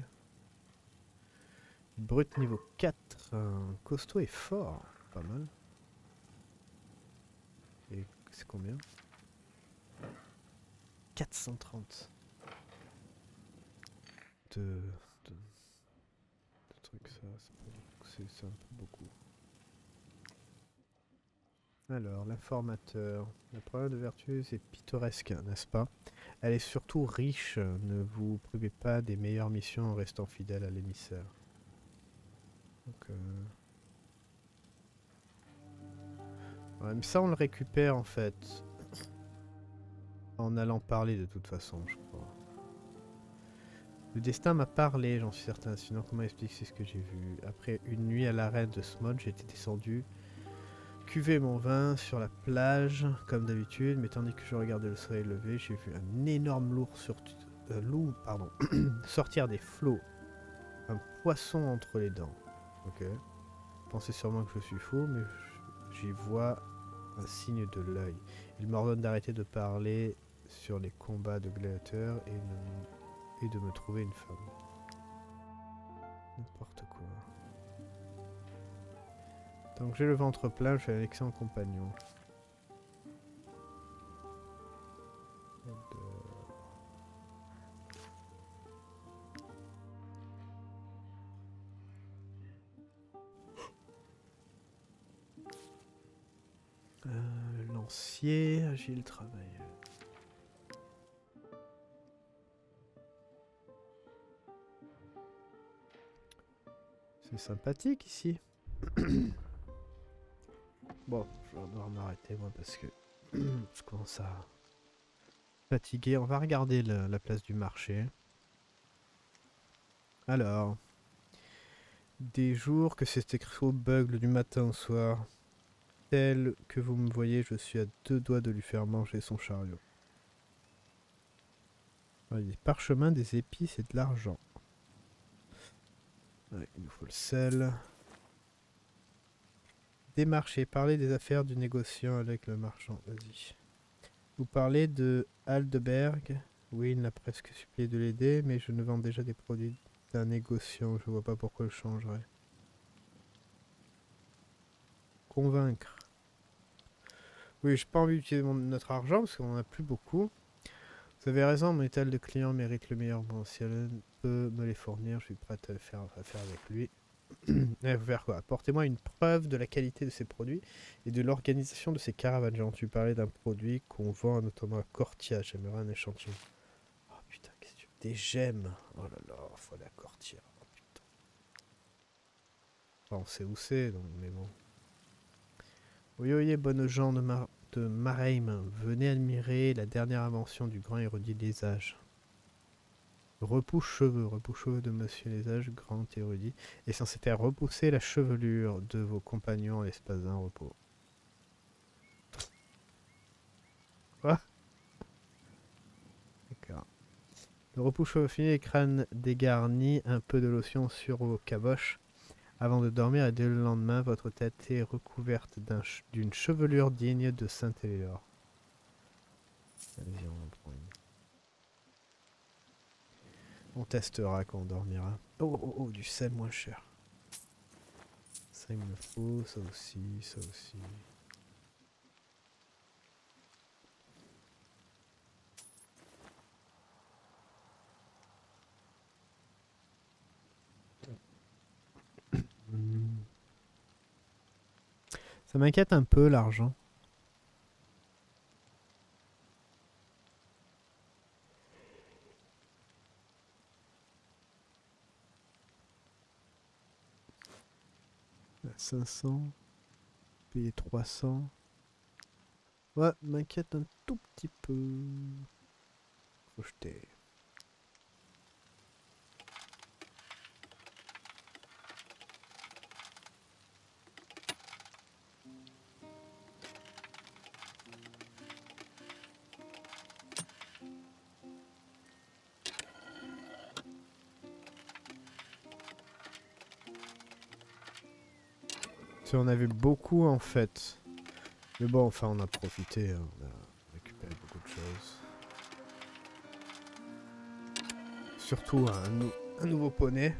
Brut niveau 4. Costaud et fort. Pas mal. Et c'est combien? 430. De trucs, ça, c'est un peu beaucoup. Alors, l'informateur. La première de vertu, c'est pittoresque, n'est-ce pas? Elle est surtout riche. Ne vous privez pas des meilleures missions en restant fidèle à l'émissaire. Donc, ouais, mais ça, on le récupère en fait. En allant parler de toute façon, je crois. Le destin m'a parlé, j'en suis certain. Sinon, comment expliquer ce que j'ai vu? Après une nuit à l'arène de Smod, j'étais descendu cuvé mon vin sur la plage, comme d'habitude, mais tandis que je regardais le soleil lever, j'ai vu un énorme loup sortir des flots, un poisson entre les dents. Ok. Pensez sûrement que je suis fou, mais j'y vois un signe de l'œil. Il m'ordonne d'arrêter de parler sur les combats de gladiateurs et de me trouver une femme. N'importe quoi. Tant que j'ai le ventre plein, je suis un excellent compagnon. Lancier, agile, travail. C'est sympathique ici. Bon, je vais devoir m'arrêter moi parce que je commence à fatiguer. On va regarder la place du marché. Alors, des jours que cet écriteau bugle du matin au soir. Tel que vous me voyez, je suis à 2 doigts de lui faire manger son chariot. Ouais, des parchemins, des épices et de l'argent. Ouais, il nous faut le sel. Démarcher, parler des affaires du négociant avec le marchand. Vas-y. Vous parlez de Aldeberg. Oui, il m'a presque supplié de l'aider, mais je ne vends déjà des produits d'un négociant. Je vois pas pourquoi je changerais. Convaincre. Oui, j'ai pas envie d'utiliser notre argent parce qu'on en a plus beaucoup. Vous avez raison, mon étal de client mérite le meilleur. Bon, si elle peut me les fournir, je suis prête à faire affaire avec lui. Vous faire quoi? Apportez-moi une preuve de la qualité de ces produits et de l'organisation de ces caravanes. J'ai entendu parler d'un produit qu'on vend notamment à Cortia. J'aimerais un échantillon. Oh putain, qu'est-ce que tu veux? Des gemmes. Oh là là, faut aller à Cortia. Oh putain. Enfin, on sait où c'est, donc, mais bon. Oui, bonnes gens de Marheim, venez admirer la dernière invention du grand érudit Lesage. Repousse-cheveux de Monsieur Lesage, grand érudit, est censé faire repousser la chevelure de vos compagnons en l'espace d'un repos. Quoi? D'accord. Le repousse-cheveux fini, les crânes dégarnis, un peu de lotion sur vos caboches avant de dormir et dès le lendemain, votre tête est recouverte d'une chevelure digne de Saint-Éléor. Allez, on en prend une. On testera quand on dormira. Oh, du sel moins cher. Ça il me faut, ça aussi, ça aussi. Hmm. Ça m'inquiète un peu l'argent. À 500, payer 300. Ouais, m'inquiète un tout petit peu. Rejeter. Si on avait beaucoup en fait. Mais bon, enfin on a profité, hein, on a récupéré beaucoup de choses. Surtout un nouveau poney.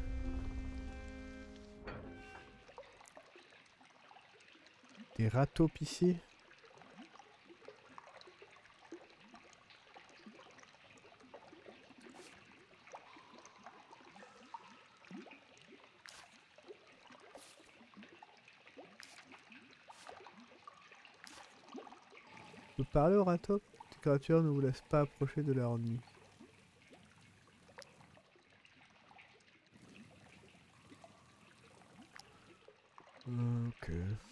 Des râteaux ici. Vous parlez au râteau? Ces créatures ne vous laissent pas approcher de leur nid. Ok.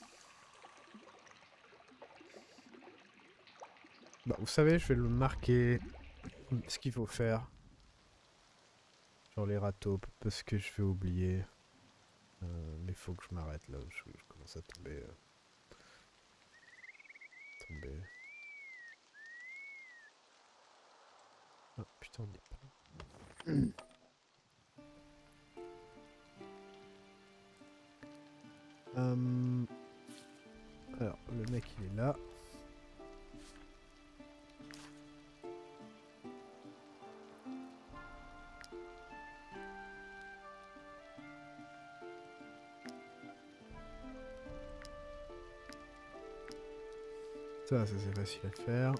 Bah, vous savez, je vais le marquer ce qu'il faut faire. Genre les râteaux, parce que je vais oublier. Mais il faut que je m'arrête là, je commence à tomber. tomber. Ah putain, on y est pas. Alors, le mec il est là. Ça c'est facile à faire.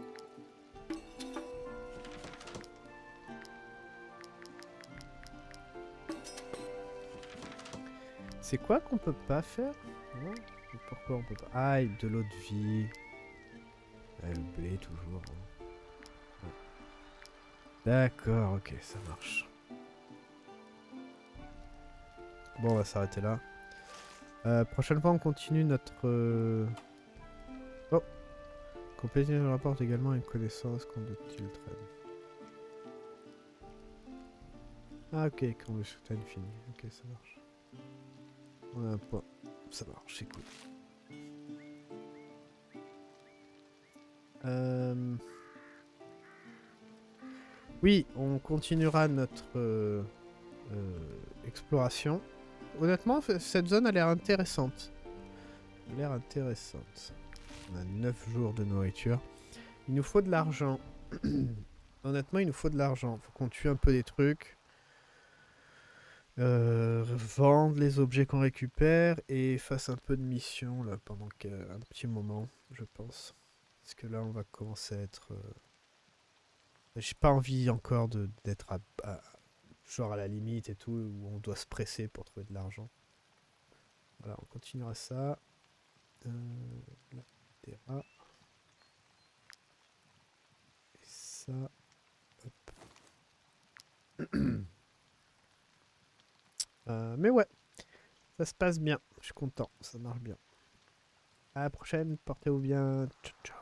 C'est quoi qu'on peut pas faire? Non? Et pourquoi on peut pas? Ah, de l'eau de vie. Ouais, le blé toujours. Hein. Ouais. D'accord, ok, ça marche. Bon, on va s'arrêter là. Prochaine fois, on continue notre... Oh! Compléter rapporte également une connaissance qu'on utilise. Ah, ok, quand le showtime finit. Ok, ça marche. On a un point. Ça marche, c'est cool. Oui, on continuera notre exploration. Honnêtement, cette zone a l'air intéressante. Elle a l'air intéressante. On a 9 jours de nourriture. Il nous faut de l'argent. Honnêtement, il nous faut de l'argent. Faut qu'on tue un peu des trucs. Vendre les objets qu'on récupère et fasse un peu de mission là pendant un petit moment, je pense. Parce que là, on va commencer à être... J'ai pas envie encore d'être genre à la limite et tout, où on doit se presser pour trouver de l'argent. Voilà, on continuera ça. Là, Terra. Et ça. Hop. Mais ouais, ça se passe bien. Je suis content, ça marche bien. À la prochaine, portez-vous bien. Ciao, ciao.